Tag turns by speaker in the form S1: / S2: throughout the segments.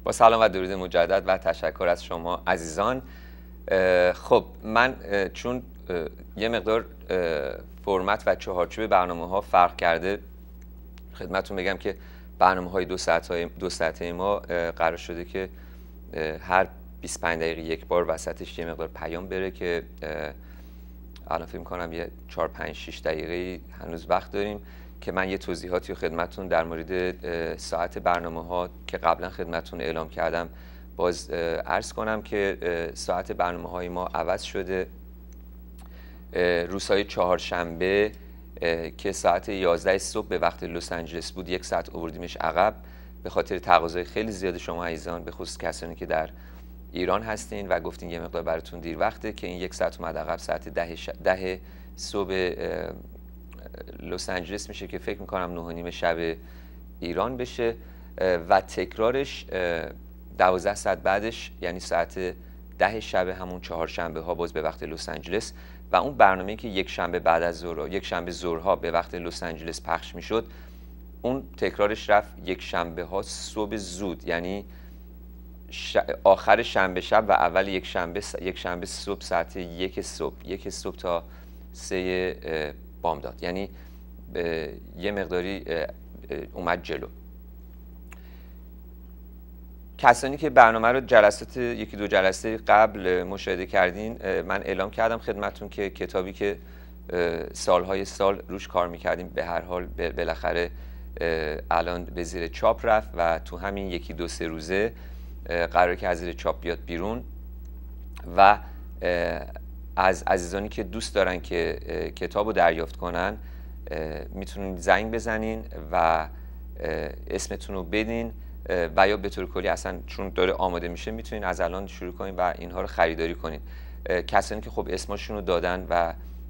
S1: با سلام و درود مجدد و تشکر از شما عزیزان. خب من چون یه مقدار فرمت و چهارچوب برنامه ها فرق کرده، خدمتتون بگم که برنامه های دو ساعته ما قرار شده که هر 25 دقیقه یک بار وسطش یه مقدار پیام بره که الان فکر می‌کنم یه 4 5 6 دقیقه هنوز وقت داریم که من یه توضیحاتی رو خدمتتون در مورد ساعت برنامه‌ها که قبلا خدمتتون اعلام کردم باز عرض کنم که ساعت برنامه‌های ما عوض شده. روزهای چهارشنبه که ساعت 11 صبح به وقت لس آنجلس بود، یک ساعت آوردیمش عقب به خاطر تقاضای خیلی زیاد شما عزیزان، به خصوص کسانی که در ایران هستین و گفتین یه مقدار براتون دیر وقته، که این یک ساعت اومد عقب. ساعت 10 صبح لس آنجلس میشه که فکر میکنم 9:30 شب ایران بشه و تکرارش 12 ساعت بعدش، یعنی ساعت 10 شب همون چهارشنبه ها باز به وقت لس آنجلس. و اون برنامه‌ای که یک شنبه بعد از ظهر، یک شنبه ظهرها به وقت لس آنجلس پخش میشد، اون تکرارش رفت یک شنبه ها صبح زود، یعنی آخر شنبه شب و اول یک شنبه صبح ساعت یک صبح تا 3 بامداد، یعنی یه مقداری اومد جلو. کسانی که برنامه رو جلسات یکی دو جلسه قبل مشاهده کردین، من اعلام کردم خدمتون که کتابی که سالهای سال روش کار میکردیم به هر حال بالاخره الان به زیر چاپ رفت و تو همین یکی دو سه روزه قراره که از زیر چاپ بیاد بیرون. و از عزیزانی که دوست دارن که کتاب رو دریافت کنن میتونین زنگ بزنین و اسمتون رو بدین و یا به طور کلی اصلا چون داره آماده میشه میتونین از الان شروع کنین و اینها رو خریداری کنین. کسانی که خب اسمشون رو دادن و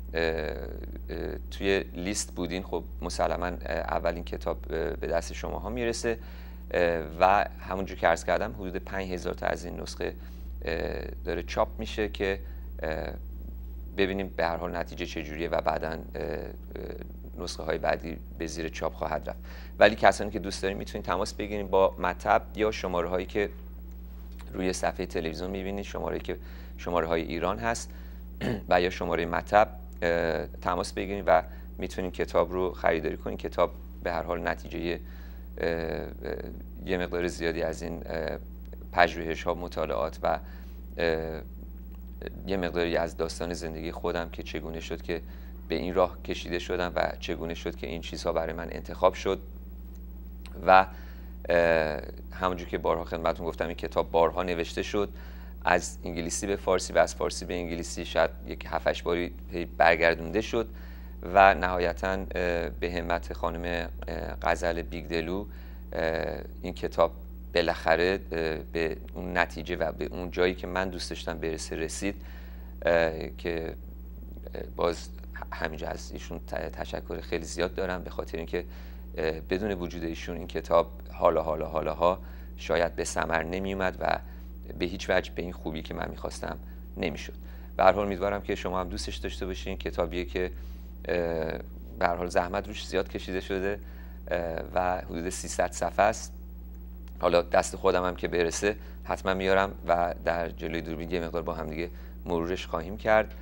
S1: توی لیست بودین، خب مسلما اولین کتاب به دست شماها میرسه و همونجور که عرض کردم حدود 5000 تا از این نسخه داره چاپ میشه که ببینیم به هر حال نتیجه چجوریه و بعداً نسخه های بعدی به زیر چاپ خواهد رفت. ولی کسانی که دوست دارین میتونین تماس بگیرین با مطب یا شماره هایی که روی صفحه تلویزیون میبینید، شماره های ایران هست و یا شماره مطب، تماس بگیرین و میتونین کتاب رو خریداری کنین. کتاب به هر حال نتیجه یه مقدار زیادی از این پژوهش ها، مطالعات و یه مقداری از داستان زندگی خودم که چگونه شد که به این راه کشیده شدم و چگونه شد که این چیزها برای من انتخاب شد. و همونجور که بارها خدمتتون گفتم این کتاب بارها نوشته شد، از انگلیسی به فارسی و از فارسی به انگلیسی شاید یک 7-8 باری برگردونده شد و نهایتاً به همت خانم غزل بیگدلو این کتاب بالاخره به اون نتیجه و به اون جایی که من دوست داشتم برسه رسید، که باز همینجا از ایشون تشکر خیلی زیاد دارم، به خاطر اینکه بدون وجود ایشون این کتاب حالا شاید به ثمر نمی اومد و به هیچ وجه به این خوبی که من میخواستم نمیشد. به هر حال امیدوارم که شما هم دوستش داشته باشین. کتابیه که به هر حال زحمت روش زیاد کشیده شده و حدود 300 صفحه است. حالا دست خودم هم که برسه حتما میارم و در جلوی دوربین یه مقدار با هم دیگه مرورش خواهیم کرد.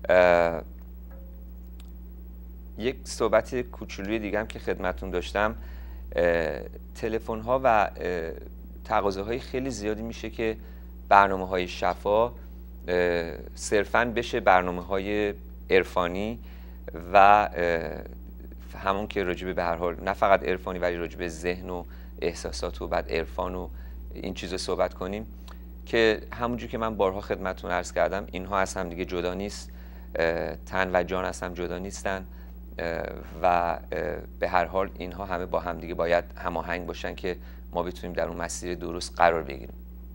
S1: یک صحبت کوچولوی دیگه هم که خدمتتون داشتم، تلفن ها و تقاضاهای خیلی زیادی میشه که برنامه های شفا صرفاً بشه برنامه های عرفانی و همون که راجبه به هر حال نه فقط عرفانی ولی راجبه ذهن و احساسات و بعد عرفان و این چیزا صحبت کنیم، که همونجور که من بارها خدمتتون عرض کردم اینها از هم دیگه جدا نیست، تن و جان از هم جدا نیستن و به هر حال اینها همه با هم دیگه باید هماهنگ باشن که ما بتونیم در اون مسیر درست قرار بگیریم.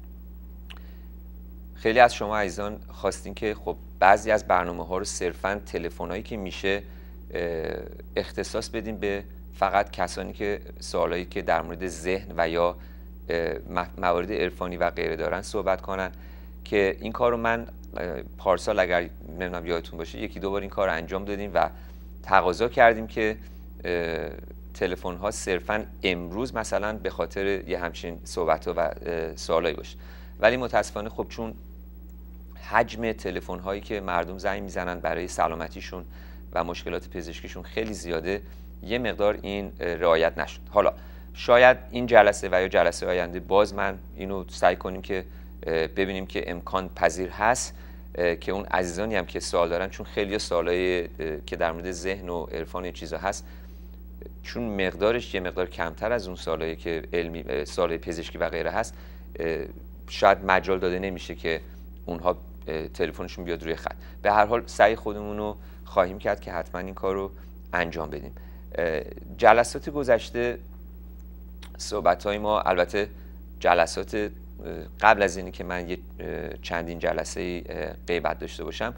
S1: خیلی از شما عزیزان خواستین که خب بعضی از برنامه‌ها رو صرفاً تلفن‌هایی که میشه اختصاص بدیم به فقط کسانی که سوالایی که در مورد ذهن و یا موارد عرفانی و غیره دارن صحبت کنن، که این کار رو من پارسال اگر نمیدونم یادتون باشه یکی دو بار این کار رو انجام دادیم و تقاضا کردیم که تلفن ها صرفا امروز مثلا به خاطر یه همچین صحبت ها و سوالایی باشه، ولی متاسفانه خب چون حجم تلفن هایی که مردم زنگ میزنن برای سلامتیشون و مشکلات پزشکیشون خیلی زیاده، یه مقدار این رعایت نشد. حالا شاید این جلسه و یا جلسه آینده باز من اینو سعی کنیم که ببینیم که امکان پذیر هست که اون عزیزانی هم که سوال دارن، چون خیلی سوالایی که در مورد ذهن و عرفان این چیزا هست، چون مقدارش یه مقدار کمتر از اون سوالایی که علمی، سوالای پزشکی و غیره هست، شاید مجال داده نمیشه که اونها تلفنشون بیاد روی خط. به هر حال سعی خودمون رو خواهیم کرد که حتما این کار رو انجام بدیم. جلسات گذشته صحبت‌های ما، البته جلسات قبل از اینی که من یه چندین جلسه غیبت داشته باشم،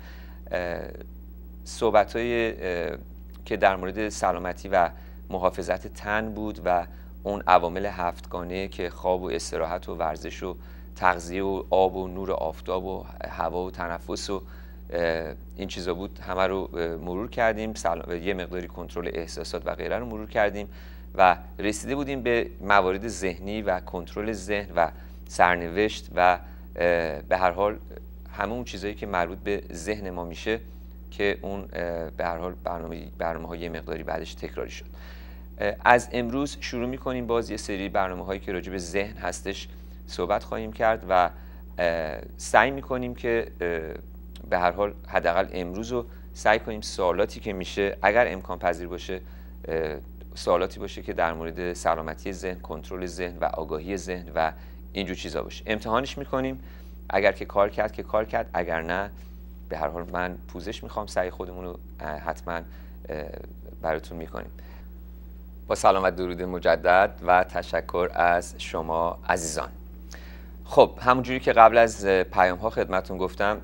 S1: صحبت‌های که در مورد سلامتی و محافظت تن بود و اون عوامل هفتگانه که خواب و استراحت و ورزش و تغذیه و آب و نور آفتاب و هوا و تنفس و این چیزا بود، همه رو مرور کردیم. یه مقداری کنترل احساسات و غیره رو مرور کردیم و رسیده بودیم به موارد ذهنی و کنترل ذهن و سرنوشت و به هر حال همه اون چیزایی که مربوط به ذهن ما میشه که اون به هر حال برنامه‌های یه مقداری بعدش تکراری شد. از امروز شروع می‌کنیم باز یه سری برنامه‌هایی که راجع به ذهن هستش صحبت خواهیم کرد و سعی می‌کنیم که به هر حال حداقل امروز رو سعی کنیم سوالاتی که میشه، اگر امکان پذیر باشه، سوالاتی باشه که در مورد سلامتی ذهن، کنترل ذهن و آگاهی ذهن و اینجور چیزا باشه. امتحانش می‌کنیم، اگر که کار کرد که کار کرد، اگر نه به هر حال من پوزش میخوام، سعی خودمون رو حتما براتون میکنیم. با سلام و درود مجدد و تشکر از شما عزیزان. خب همونجوری که قبل از پیام ها خدمتون گفتم،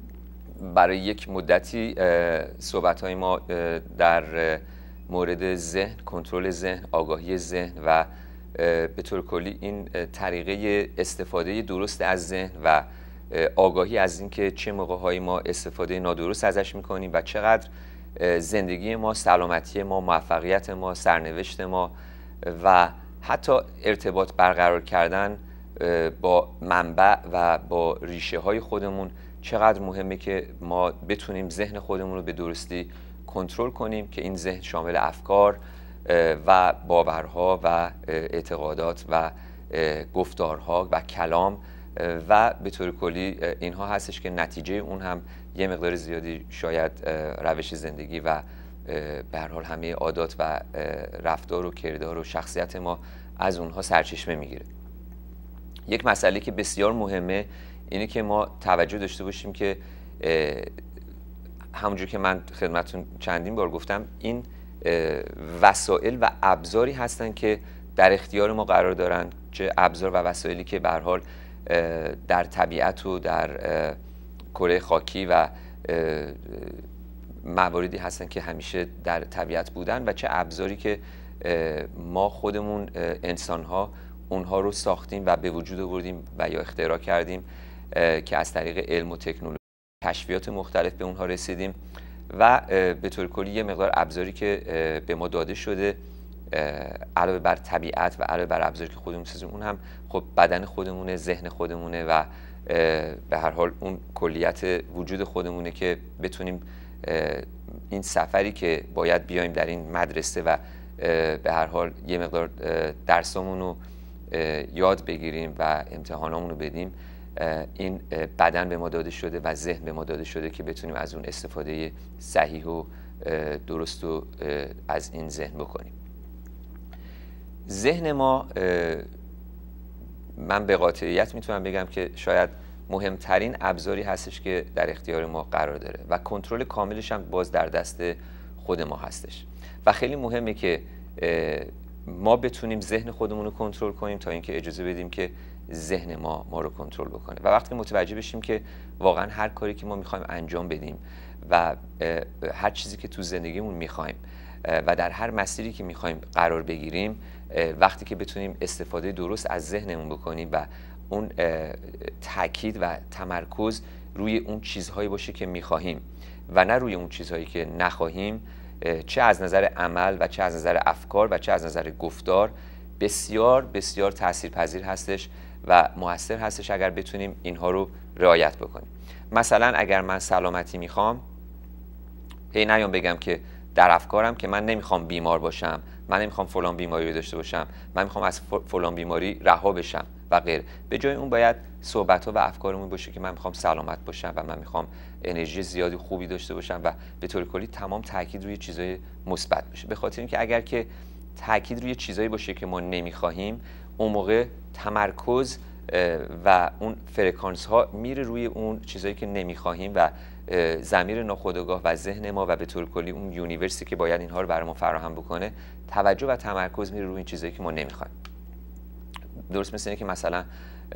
S1: برای یک مدتی صحبت های ما در مورد ذهن، کنترل ذهن، آگاهی ذهن و به طور کلی این طریقه استفاده درست از ذهن و آگاهی از اینکه چه موقع‌هایی ما استفاده نادرست ازش میکنیم و چقدر زندگی ما، سلامتی ما، موفقیت ما، سرنوشت ما و حتی ارتباط برقرار کردن با منبع و با ریشه های خودمون چقدر مهمه که ما بتونیم ذهن خودمون رو به درستی کنترل کنیم، که این ذهن شامل افکار و باورها و اعتقادات و گفتارها و کلام و به طور کلی اینها هستش که نتیجه اون هم یه مقدار زیادی شاید روش زندگی و به هر حال همه عادات و رفتار و کردار و شخصیت ما از اونها سرچشمه میگیره. یک مسئله که بسیار مهمه اینه که ما توجه داشته باشیم که همونجور که من خدمتتون چندین بار گفتم، این وسایل و ابزاری هستن که در اختیار ما قرار دارن، چه ابزار و وسایلی که به هر حال در طبیعت و در کره خاکی و مواردی هستن که همیشه در طبیعت بودن و چه ابزاری که ما خودمون انسان‌ها اونها رو ساختیم و به وجود آوردیم و یا اختراع کردیم که از طریق علم و تکنولوژی کشفیات مختلف به اونها رسیدیم و به طور کلی یه مقدار ابزاری که به ما داده شده علاوه بر طبیعت و علاوه بر ابزاری که خودمون سازیم، اون هم خب بدن خودمونه، ذهن خودمونه و به هر حال اون کلیت وجود خودمونه که بتونیم این سفری که باید بیایم در این مدرسه و به هر حال یه مقدار درسامون رو یاد بگیریم و امتحانامون رو بدیم، این بدن به ما داده شده و ذهن به ما داده شده که بتونیم از اون استفاده صحیح و درست و از این ذهن بکنیم. ذهن ما، من به قاطعیت میتونم بگم که شاید مهمترین ابزاری هستش که در اختیار ما قرار داره و کنترل کاملش هم باز در دست خود ما هستش و خیلی مهمه که ما بتونیم ذهن خودمون رو کنترل کنیم تا اینکه اجازه بدیم که ذهن ما رو کنترل بکنه. و وقتی متوجه بشیم که واقعا هر کاری که ما میخوایم انجام بدیم و هر چیزی که تو زندگیمون میخوایم و در هر مسیری که میخوایم قرار بگیریم، وقتی که بتونیم استفاده درست از ذهنمون بکنیم و اون تاکید و تمرکز روی اون چیزهایی باشه که میخواهیم و نه روی اون چیزهایی که نخواهیم، چه از نظر عمل و چه از نظر افکار و چه از نظر گفتار بسیار بسیار تاثیرپذیر هستش و موثر هستش اگر بتونیم اینها رو رعایت بکنیم. مثلا اگر من سلامتی میخوام، هی نیام بگم که در افکارم که من نمیخوام بیمار باشم، من نمیخوام فلان بیماری رو داشته باشم، من میخوام از فلان بیماری رها بشم و غیره. به جای اون باید صحبت ها و افکارمون باشه که من میخوام سلامت باشم و من میخوام انرژی زیادی خوبی داشته باشم و به طور کلی تمام تاکید روی چیزای مثبت باشه. به خاطر اینکه اگر که تاکید روی چیزایی باشه که ما نمیخواهیم، اون موقع تمرکز و اون فرکانس ها میره روی اون چیزایی که نمیخواهیم و ضمیر ناخودآگاه و ذهن ما و به طور کلی اون یونیورسی که باید اینها رو برای ما فراهم بکنه، توجه و تمرکز میره روی این چیزایی که ما نمیخوایم. درست مثل اینه که مثلا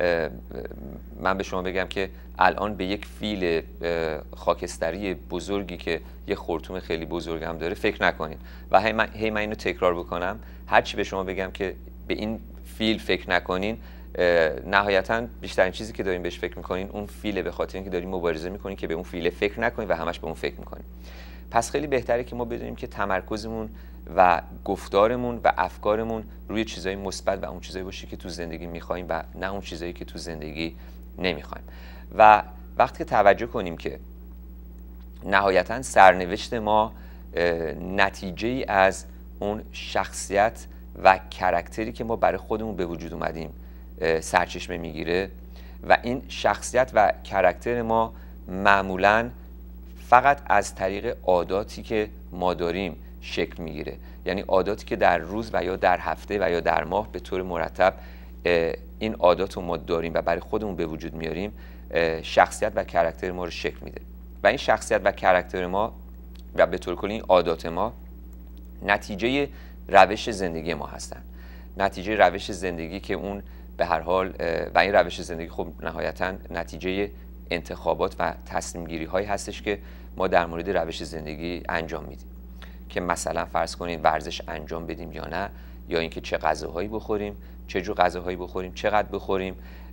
S1: من به شما بگم که الان به یک فیل خاکستری بزرگی که یه خرطوم خیلی بزرگ هم داره فکر نکنید و هی من اینو تکرار بکنم، هر چی به شما بگم که به این فیل فکر نکنین، نهایتاً بیشترین چیزی که دارین بهش فکر میکنین اون فیله، به خاطر اینکه دارین مبارزه میکنین که به اون فیله فکر نکنین و همش به اون فکر میکنین. پس خیلی بهتره که ما بدونیم که تمرکزمون و گفتارمون و افکارمون روی چیزای مثبت و اون چیزایی باشه که تو زندگی میخوایم و نه اون چیزایی که تو زندگی نمیخوایم. و وقتی که توجه کنیم که نهایتاً سرنوشت ما نتیجه ای از اون شخصیت و کاراکتری که ما برای خودمون به وجود اومدیم سرچشمه میگیره و این شخصیت و کاراکتر ما معمولاً فقط از طریق عاداتی که ما داریم شکل میگیره. یعنی عاداتی که در روز و یا در هفته و یا در ماه به طور مرتب این عادات رو ما داریم و برای خودمون به وجود میاریم، شخصیت و کاراکتر ما رو شکل میده. و این شخصیت و کاراکتر ما و به طور کلی این عادات ما نتیجه روش زندگی ما هستن. نتیجه روش زندگی که اون به هر حال و این روش زندگی خب نهایتاً نتیجه انتخابات و تصمیم گیری هایی هستش که ما در مورد روش زندگی انجام میدیم، که مثلا فرض کنید ورزش انجام بدیم یا نه، یا اینکه چه غذاهایی بخوریم، چه جور غذاهایی بخوریم، چقدر بخوریم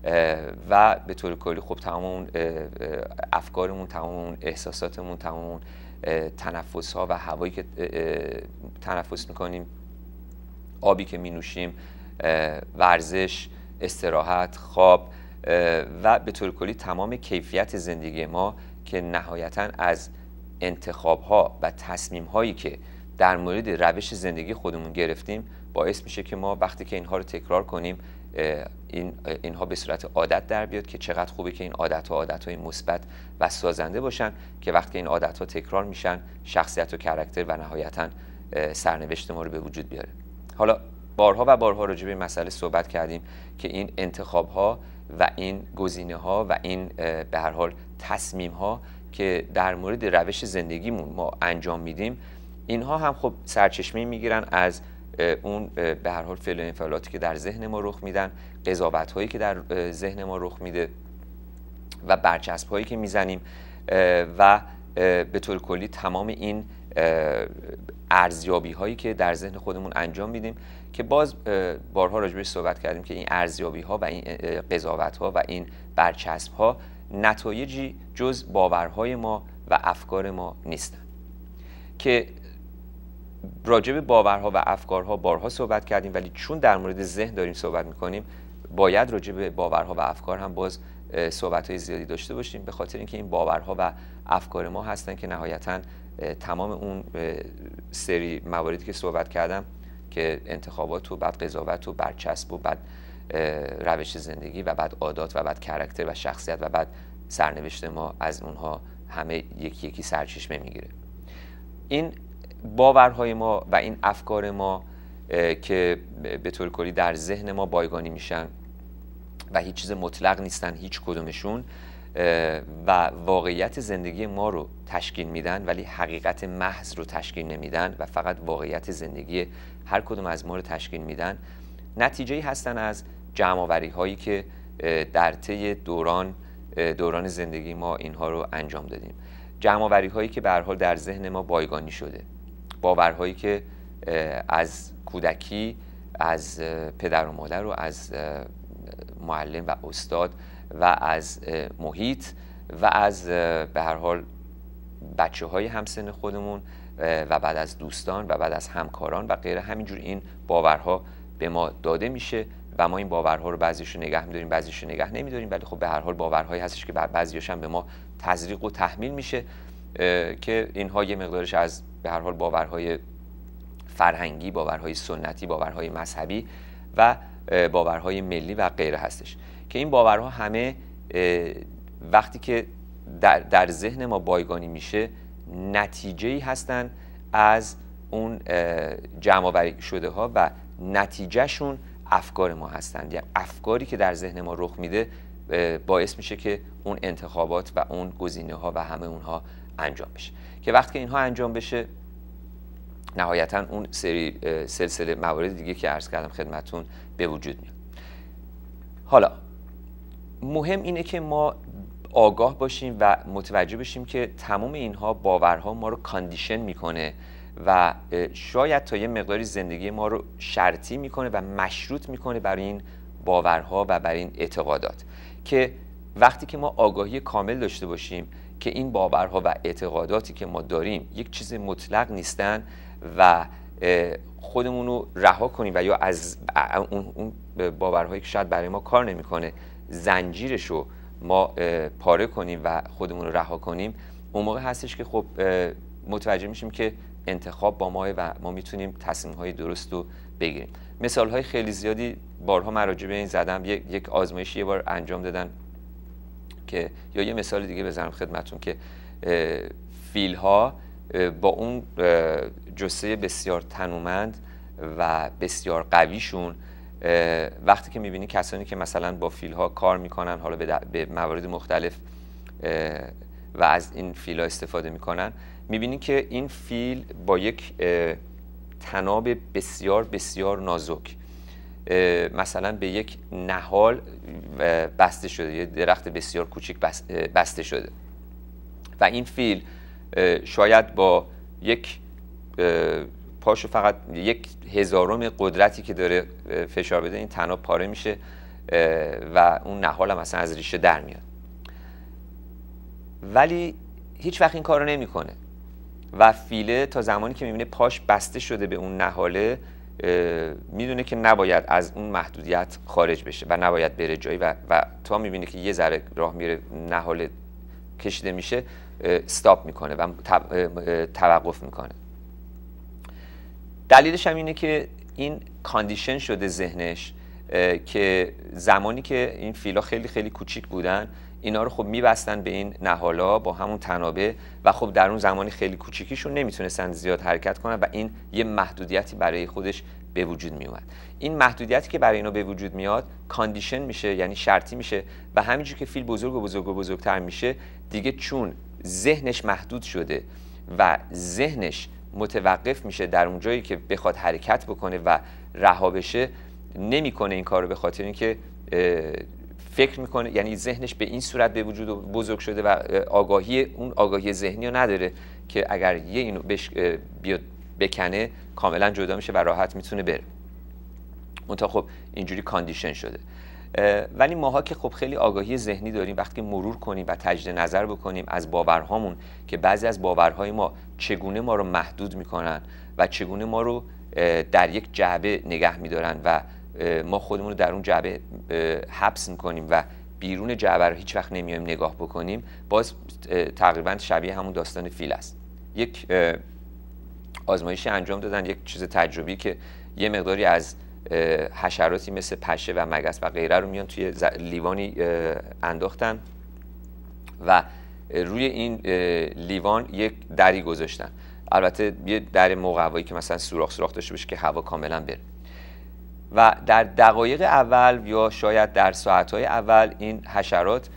S1: و به طور کلی خب تمام اون افکارمون، تمام اون احساساتمون، تمام اون تنفس ها و هوایی که تنفس میکنیم، آبی که می نوشیم، ورزش، استراحت، خواب و به طور کلی تمام کیفیت زندگی ما که نهایتاً از انتخاب ها و تصمیم هایی که در مورد روش زندگی خودمون گرفتیم باعث میشه که ما وقتی که اینها رو تکرار کنیم اینها به صورت عادت در بیاد که چقدر خوبه که این عادت‌های مثبت و سازنده باشن که وقتی این عادت‌ها تکرار میشن شخصیت و کاراکتر و نهایتاً سرنوشت ما رو به وجود بیاره. حالا بارها و بارها راجع به این مسئله صحبت کردیم که این انتخاب‌ها و این گزینه‌ها و این به هر حال تصمیم‌ها که در مورد روش زندگیمون ما انجام میدیم، اینها هم خب سرچشمه میگیرن از اون به هر حال فعل و انفعالاتی که در ذهن ما رخ میدن، قضاوت‌هایی که در ذهن ما رخ میده و برچسب‌هایی که میزنیم و به طور کلی تمام این ارزیابی‌هایی که در ذهن خودمون انجام میدیم که باز بارها راجع بهش صحبت کردیم که این ارزیابی‌ها و این قضاوت‌ها و این برچسب‌ها نتایجی جز باورهای ما و افکار ما نیستن. که راجع به باورها و افکارها بارها صحبت کردیم، ولی چون در مورد ذهن داریم صحبت میکنیم باید راجع به باورها و افکار هم باز صحبت‌های زیادی داشته باشیم، به خاطر اینکه این باورها و افکار ما هستن که نهایتاً تمام اون سری مواردی که صحبت کردم که انتخابات و بعد قضاوت و برچسب و بعد روش زندگی و بعد عادات و بعد کاراکتر و شخصیت و بعد سرنوشت ما از اونها همه یکی یکی سرچشمه میگیره. این باورهای ما و این افکار ما که به طور کلی در ذهن ما بایگانی میشن و هیچ چیز مطلق نیستن هیچ کدومشون و واقعیت زندگی ما رو تشکیل میدن ولی حقیقت محض رو تشکیل نمیدن و فقط واقعیت زندگی هر کدوم از ما رو تشکیل میدن، نتیجه‌ای هستن از جمع‌آوری هایی که در طی دوران زندگی ما اینها رو انجام دادیم. جمع‌آوری هایی که به هر حال در ذهن ما بایگانی شده، باورهایی که از کودکی از پدر و مادر و از معلم و استاد و از محیط و از به هر حال بچه‌های همسن خودمون و بعد از دوستان و بعد از همکاران و غیره. همینجور این باورها به ما داده میشه و ما این باورها رو بعضیشو نگه می‌داریم، بعضیشو نگه نمی‌داریم، ولی خب به هر حال باورهایی هستش که بعضیاش هم به ما تزریق و تحمیل میشه که اینها یه مقدارش از به هر حال باورهای فرهنگی، باورهای سنتی، باورهای مذهبی و باورهای ملی و غیره هستش که این باورها همه وقتی که در ذهن ما بایگانی میشه نتیجه‌ای هستن از اون جمع‌آوری شده ها و نتیجهشون افکار ما هستند. یعنی افکاری که در ذهن ما رخ میده باعث میشه که اون انتخابات و اون گزینه ها و همه اونها انجام بشه که وقتی اینها انجام بشه نهایتا اون سلسله موارد دیگه که عرض کردم خدمتون به وجود میاد. حالا مهم اینه که ما آگاه باشیم و متوجه بشیم که تمام اینها باورها ما رو کاندیشن میکنه و شاید تا یه مقداری زندگی ما رو شرطی میکنه و مشروط میکنه برای این باورها و برای این اعتقادات که وقتی که ما آگاهی کامل داشته باشیم که این باورها و اعتقاداتی که ما داریم یک چیز مطلق نیستن و خودمون رو رها کنیم و یا از اون باورهایی که شاید برای ما کار نمیکنه زنجیرش رو ما پاره کنیم و خودمون رو رها کنیم، اون موقع هستش که خب متوجه میشیم که انتخاب با ماه و ما میتونیم تصمیم‌های درست رو بگیریم. مثال‌های خیلی زیادی بارها مراجع به این زدم. یک آزمایشی یه بار انجام دادن که یا یه مثال دیگه بزنم خدمتون که فیل‌ها با اون جثه بسیار تنومند و بسیار قویشون وقتی که میبینی کسانی که مثلا با فیل‌ها کار میکنن حالا به موارد مختلف و از این فیل‌ها استفاده میکنن، میبینی که این فیل با یک تناب بسیار بسیار نازک مثلا به یک نهال بسته شده، یه درخت بسیار کوچیک بسته شده و این فیل شاید با یک پاشو فقط 1/1000 قدرتی که داره فشار بده این تناب پاره میشه و اون نهال هم مثلا از ریشه در میاد، ولی هیچ وقت این کارو نمیکنه و فیله تا زمانی که میبینه پاش بسته شده به اون نهاله میدونه که نباید از اون محدودیت خارج بشه و نباید بره جایی و تا میبینه که یه ذره راه میره نهاله کشیده میشه استاپ میکنه و توقف میکنه. دلیلش هم اینه که این کاندیشن شده ذهنش که زمانی که این فیلا خیلی خیلی کوچیک بودن اینا رو خب میبستن به این نهالا با همون تنابه و خب در اون زمانی خیلی کوچیکیشون نمیتونستن زیاد حرکت کنن و این یه محدودیتی برای خودش به وجود میومد. این محدودیتی که برای اینا به وجود میاد کاندیشن میشه، یعنی شرطی میشه و همینجور که فیل بزرگ و بزرگتر میشه دیگه چون ذهنش محدود شده و ذهنش متوقف میشه در اون جایی که بخواد حرکت بکنه و رها بشه نمیکنه این کارو، به خاطر اینکه فکر میکنه، یعنی ذهنش به این صورت به وجود بزرگ شده و آگاهی ذهنی رو نداره که اگر یه اینو بیاد بکنه کاملا جدا میشه و راحت میتونه بره. منتها خب اینجوری کاندیشن شده. ولی ماها که خب خیلی آگاهی ذهنی داریم، وقتی مرور کنیم و تجدید نظر بکنیم از باورهامون که بعضی از باورهای ما چگونه ما رو محدود میکنن و چگونه ما رو در یک جعبه نگه میدارن و ما خودمون رو در اون جعبه حبس میکنیم و بیرون جعبه رو هیچ وقت نمیایم نگاه بکنیم، باز تقریبا شبیه همون داستان فیل است. یک آزمایشی انجام دادن، یک چیز تجربی که یه مقداری از حشراتی مثل پشه و مگس و غیره رو میان توی لیوانی انداختن و روی این لیوان یک دری گذاشتن، البته یه در مقوایی که مثلا سوراخ داشته باشه که هوا کاملا بره و در دقایق اول یا شاید در ساعتهای اول این حشرات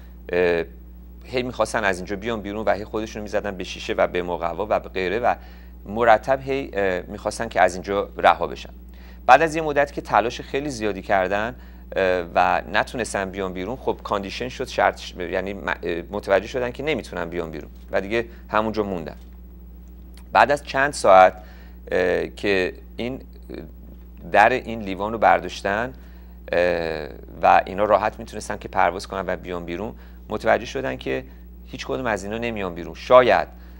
S1: هی میخواستن از اینجا بیان بیرون و هی خودشون میزدن به شیشه و به مقوا و به غیره و مرتب هی میخواستن که از اینجا رها بشن. بعد از یه مدت که تلاش خیلی زیادی کردن و نتونستن بیان بیرون، خب کاندیشن شد، شرط، یعنی متوجه شدن که نمیتونن بیان بیرون و دیگه همونجا موندن. بعد از چند ساعت که این در این لیوان رو برداشتن و اینا راحت میتونستن که پرواز کنن و بیان بیرون، متوجه شدن که هیچ کدوم از اینا نمیان بیرون. شاید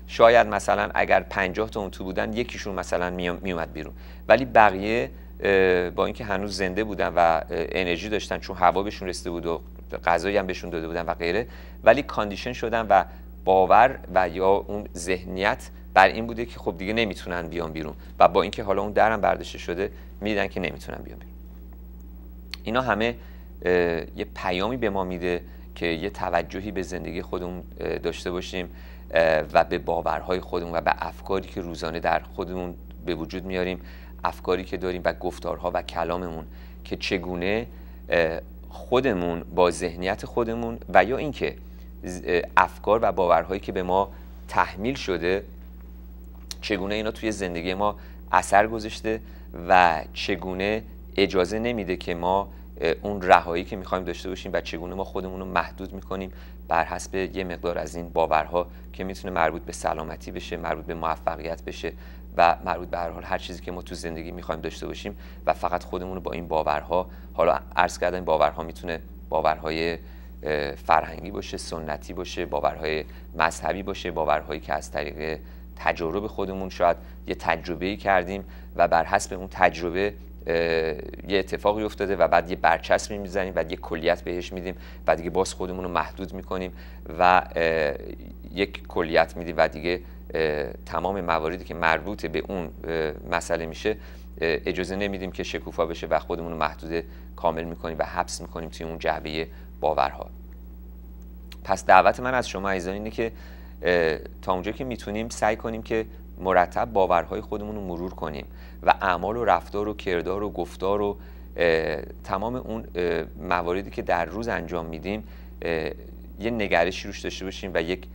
S1: شاید مثلا اگر 50 تا اون تو بودن یکیشون مثلا میومد بیرون، ولی بقیه با اینکه هنوز زنده بودن و انرژی داشتن چون هوا بهشون رسیده بود و غذایی هم بهشون داده بودن و غیره، ولی کاندیشن شدن و باور و یا اون ذهنیت بر این بوده که خب دیگه نمیتونن بیان بیرون و با اینکه حالا اون درم برداشته شده میدیدن که نمیتونن بیان بیرون. اینا همه یه پیامی به ما میده که یه توجهی به زندگی خودمون داشته باشیم و به باورهای خودمون و به افکاری که روزانه در خودمون به وجود میاریم، افکاری که داریم و گفتارها و کلاممون که چگونه خودمون با ذهنیت خودمون و یا اینکه افکار و باورهایی که به ما تحمیل شده چگونه اینا توی زندگی ما اثر گذاشته و چگونه اجازه نمیده که ما اون رهایی که میخوایم داشته باشیم و چگونه ما خودمون رو محدود میکنیم بر حسب یه مقدار از این باورها که میتونه مربوط به سلامتی بشه، مربوط به موفقیت بشه و مربوط به هر حال هر چیزی که ما تو زندگی میخوایم داشته باشیم و فقط خودمون رو با این باورها، حالا عرض کردم باورها میتونه باورهای فرهنگی باشه، سنتی باشه، باورهای مذهبی باشه، باورهایی که از طریق تجربه خودمون شاید یه تجربه‌ای کردیم و بر حسب اون تجربه یه اتفاقی افتاده و بعد یه برچسبی میزنیم و یه کلیت بهش میدیم و دیگه باز خودمون رو محدود میکنیم و یک کلیت میدیم و دیگه تمام مواردی که مربوط به اون مسئله میشه اجازه نمیدیم که شکوفا بشه و خودمون رو محدود کامل میکنیم و حبس میکنیم توی اون جعبه باورها. پس دعوت من از شما عزیزان اینه که تا اونجا که میتونیم سعی کنیم که مرتب باورهای خودمون رو مرور کنیم و اعمال و رفتار و کردار و گفتار و تمام اون مواردی که در روز انجام میدیم یه نگرشی روش داشته باشیم و یک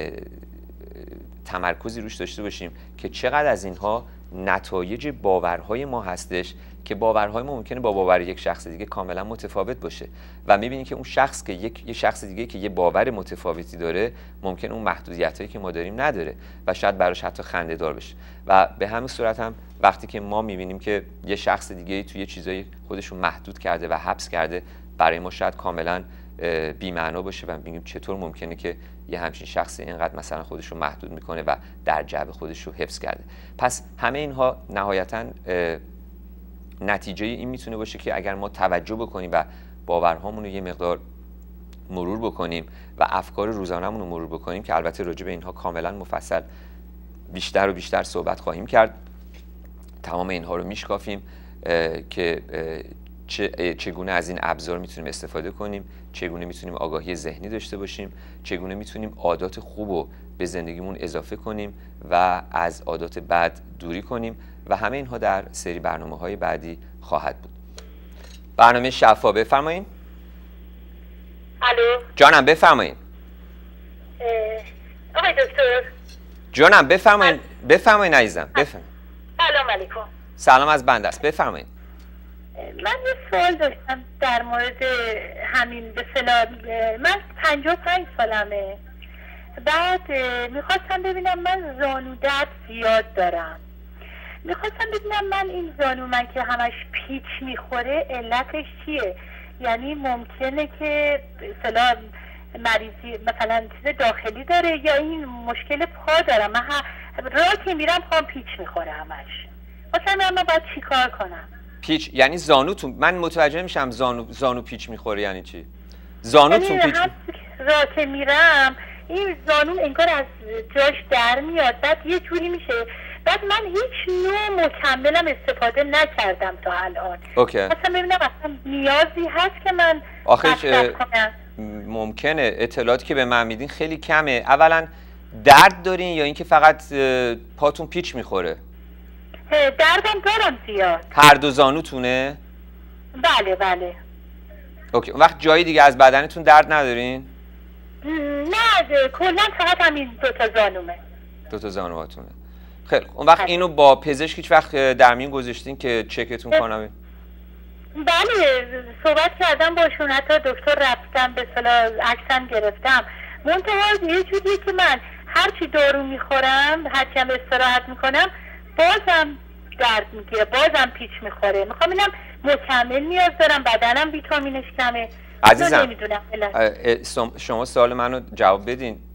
S1: تمرکزی روش داشته باشیم که چقدر از اینها نتایج باورهای ما هستش که باورهای ما ممکنه با باور یک شخص دیگه کاملا متفاوت باشه و میبینید که اون شخص که یه شخص دیگه که یه باور متفاوتی داره ممکنه اون محدودیتایی که ما داریم نداره و شاید براش حتی خنده‌دار بشه و به همین صورت هم وقتی که ما میبینیم که یه شخص دیگه توی چیزایی خودشون محدود کرده و حبس کرده برای ما شاید کاملا بی‌معنا باشه و میگیم چطور ممکنه که یه همچین شخصی اینقدر مثلا خودش رو محدود میکنه و در جعبه خودش رو حفظ کرده. پس همه اینها نهایتاً نتیجه این میتونه باشه که اگر ما توجه بکنیم و باورهامون رو یه مقدار مرور بکنیم و افکار روزانه‌مون رو مرور بکنیم که البته راجع به اینها کاملا مفصل بیشتر و بیشتر صحبت خواهیم کرد، تمام اینها رو میشکافیم که چگونه از این ابزار میتونیم استفاده کنیم، چگونه میتونیم آگاهی ذهنی داشته باشیم، چگونه میتونیم عادات خوب رو به زندگیمون اضافه کنیم و از عادات بد دوری کنیم و همه اینها در سری برنامه‌های بعدی خواهد بود. برنامه شفا بفرمایید.
S2: الو
S1: جانم بفرمایید.
S2: آقای دکتر
S1: جانم بفرمایید عزیزم بفرمایید.
S2: سلام علیکم.
S1: سلام از بنده است بفرمایید.
S2: من یه سوال داشتم در مورد همین به اصطلاح من 55 سالمه، بعد میخواستم ببینم من زانو درد زیاد دارم، میخواستم ببینم من این زانو من که همش پیچ میخوره علتش چیه؟ یعنی ممکنه که به اصطلاح مریضی مثلا چیز داخلی داره یا این مشکل پا دارم، من راه که میرم پام پیچ میخوره همش، مثلا من باید چی کار کنم؟
S1: پیچ یعنی زانوتون، من متوجه میشم زانو پیچ میخوره یعنی چی؟ زانوتون پیچ
S2: راه که میرم این زانوم انگار از جاش در میاد، بعد یه جوری میشه، بعد من هیچ نوع مکملم استفاده نکردم تا الان.
S1: اوکی.
S2: مثلا ببینم اصلا نیازی هست که من
S1: مصرف کنم؟ ممکنه اطلاعاتی که به من میدین خیلی کمه. اولا درد دارین یا اینکه فقط پاتون پیچ میخوره؟
S2: دردم دارم زیاد.
S1: هر دو زانوتونه؟
S2: بله بله.
S1: اوکی. اون وقت جایی دیگه از بدنتون درد ندارین؟
S2: نه کلا فقط همین دوتا زانومه.
S1: دوتا زانواتونه. خیلی اون وقت اینو با پزشک هیچ وقت در میون گذاشتین که چکتون کنم؟
S2: بله صحبت کردم باشون، حتی دکتر رفتم به اصطلاح عکسم گرفتم، منتها یه جوریه که من هرچی دارو میخورم هرچی هم استراحت میکنم بازم درد میگیره، بازم پیچ میخوره. میخوام اینم مکمل نیاز دارم، بدنم ویتامینش کمه.
S1: عزیزم شما سوال منو جواب بدین.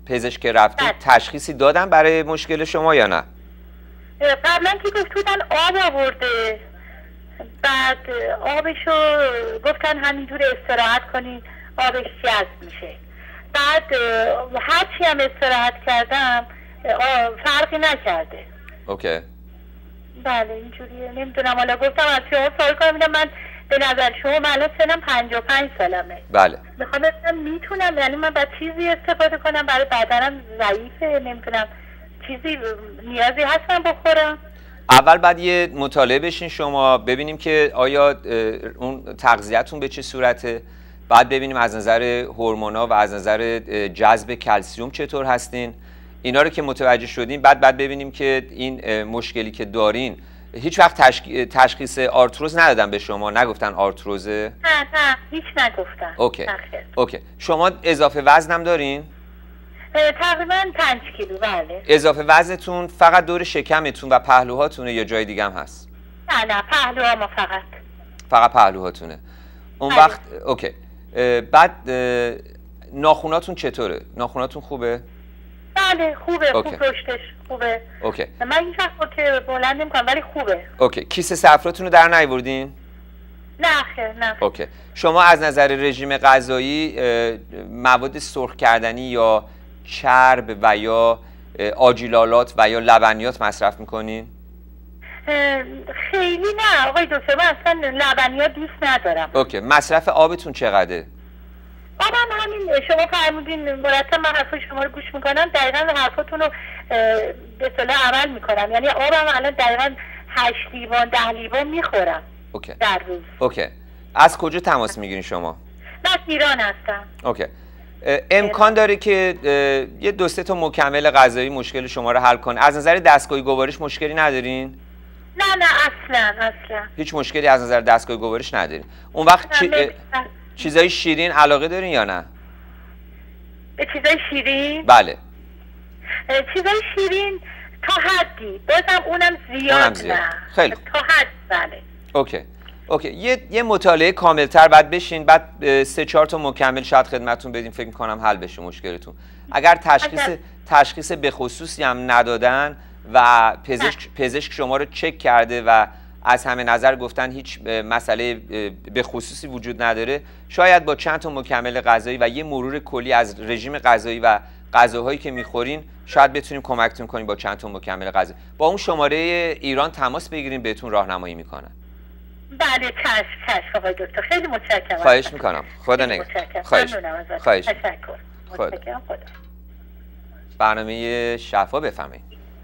S1: پزشک رفتید تشخیصی دادن برای مشکل شما یا نه؟
S2: قبلا که گفت بودن آب آورده، بعد آبشو گفتن همینجور استراحت کنین آبش جذب میشه. بعد هرچی هم استراحت کردم فرقی نکرده.
S1: اوکی.
S2: بله اینجوریه. نمیدونم، حالا گفتم از شما سوال کنم، من به نظر شما من الان سنم 55 سالمه.
S1: بله.
S2: میخوام ببینم میتونم، یعنی من باید چیزی استفاده کنم برای بدنم ضعیفه، نمیتونم چیزی نیازی هستم بخورم؟
S1: اول بعد یه مطالعه بشین شما ببینیم که آیا اون تغذیه‌تون به چه صورته، بعد ببینیم از نظر هورمونا و از نظر جذب کلسیم چطور هستین. اینا رو که متوجه شدیم بعد ببینیم که این مشکلی که دارین، هیچ وقت تشخیص آرتروز ندادن به شما؟ نگفتن آرتروزه؟
S2: نه هیچ نگفتن.
S1: اوکی. شما اضافه وزنم دارین؟
S2: تقریبا 5 کیلو. بله.
S1: اضافه وزنتون فقط دور شکمتون و پهلوهاتونه یا جای دیگه هم هست؟
S2: نه پهلوهام
S1: فقط پهلوهاتونه. اون وقت اوکی. بعد ناخوناتون چطوره؟ ناخوناتون خوبه؟
S2: بله خوبه. خوب رشدش خوبه.
S1: اوکی.
S2: من هیچ وقت که بلند نمی‌کنم ولی خوبه.
S1: اوکی. کیسه صفراتون رو در نیاوردین؟
S2: نه خیر نه.
S1: اوکی. شما از نظر رژیم غذایی مواد سرخ کردنی یا چرب و یا آجیلالات و یا لبنیات مصرف میکنین؟
S2: خیلی نه آقای دکتر، من اصلا لبنیات دوست ندارم.
S1: اوکی. مصرف آبتون چقدره؟
S2: آبم همین شما فرمودین مرتب من حرف شما رو گوش میکنم، دقیقا حرفاتون رو به اصطلاح عمل میکنم. یعنی آبم الان دقیقا 8 لیوان 10 لیوان میخورم در روز.
S1: اوکی. از کجا تماس میگیرین شما؟
S2: من از ایران هستم.
S1: اوکی. امکان داره که یه 2-3 تا مکمل غذایی مشکل شما رو حل کنه. از نظر دستگاهی گوارش مشکلی ندارین؟
S2: نه اصلا.
S1: هیچ مشکلی از نظر دستگاهی گوارش ندارین. اون وقت چیزای شیرین علاقه دارین یا نه؟
S2: به چیزای شیرین؟
S1: بله.
S2: چیزای شیرین تا حدی، بازم اونم زیاد نه.
S1: خیلی
S2: تا حد. بله.
S1: اوکی. یه مطالعه کاملتر بعد بشین، بعد 3-4 تا مکمل شاید خدمتتون بدیم، فکر می‌کنم حل بشه مشکلتون. اگر تشخیص به خصوصی هم ندادن و پزشک شما رو چک کرده و از همه نظر گفتن هیچ مسئله به خصوصی وجود نداره، شاید با چند تا مکمل غذایی و یه مرور کلی از رژیم غذایی و غذاهایی که میخورین شاید بتونیم کمکتون کنیم با چند تا مکمل غذایی. با اون شماره ایران تماس بگیریم، بهتون راهنمایی میکنن.
S2: بله چشم آقای دکتر، خیلی متشکرم.
S1: خواهش میکنم. خدا نگهدار. خواهش.
S2: متشکرم. خدا.
S1: برنامه شفا بفهمید.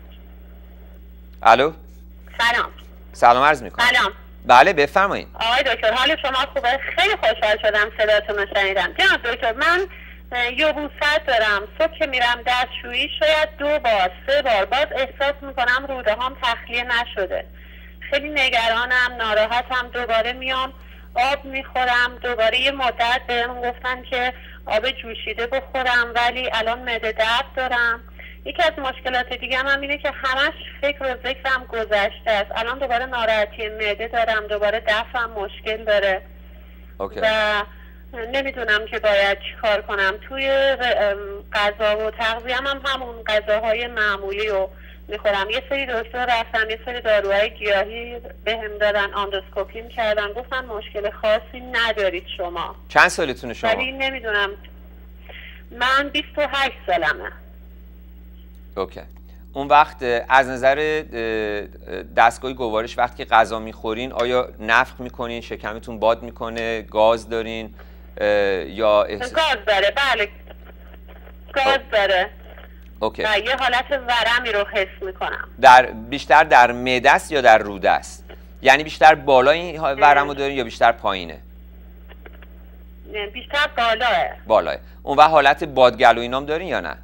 S1: الو. سلام عرض میکنم.
S2: سلام.
S1: بله بفرمایید.
S2: آقای دکتر حال شما خوبه؟ خیلی خوشحال شدم صداتون رو شنیدم. جناب دکتر من یبوست دارم. صبح که میرم دستشویی شاید 2 بار 3 بار باز احساس میکنم روده هام تخلیه نشده. خیلی نگرانم، ناراحتم. دوباره میام آب میخورم. دوباره یه مدت بهم گفتن که آب جوشیده بخورم ولی الان معده درد دارم. یکی از مشکلات دیگه هم اینه که همش فکر و ذکرم گذشته است. الان دوباره ناراحتی معده دارم، دوباره دفعم مشکل داره. و نمیدونم که باید چی کار کنم. توی غذا و تغذیه‌ام هم همون غذاهای معمولی رو میخورم. یه سری دکتر رفتم، یه سری داروهای گیاهی بهم دادن، آندوسکوپی کردن، گفتن مشکل خاصی ندارید شما.
S1: چند سالتونه شما؟
S2: ولی نمیدونم. من 28 سالمه.
S1: اوکی. اون وقت از نظر دستگاه گوارش وقتی غذا میخورین آیا نفخ میکنین، شکمتون باد میکنه، گاز دارین یا
S2: گاز داره؟ بله گاز داره.
S1: اوکی.
S2: و یه حالت ورمی رو حس میکنم.
S1: بیشتر در معده است یا در روده است؟ یعنی بیشتر بالا این ورم رو دارین یا بیشتر پایینه؟
S2: بیشتر بالاه.
S1: اون وقت حالت بادگلو اینام دارین یا نه؟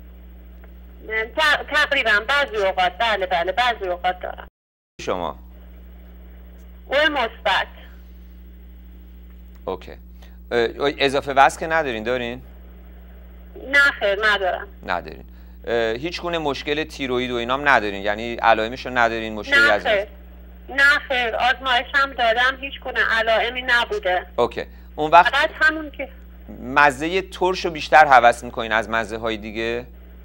S2: تقریبا بعضی اوقات. بله بعضی اوقات دارم.
S1: شما؟
S2: او مثبت.
S1: اوکی. اضافه وزن که ندارین؟ دارین؟
S2: نه خیر
S1: ندارین. هیچ گونه مشکل تیروئید و اینام ندارین؟ یعنی علائمش رو ندارین؟ مشکلی از
S2: نه خیر آزمایش هم دادم، هیچ گونه علائمی نبوده.
S1: اوکی. اون وقت
S2: فقط همون که
S1: مزه ترش رو بیشتر هوس میکنین از مزه های دیگه؟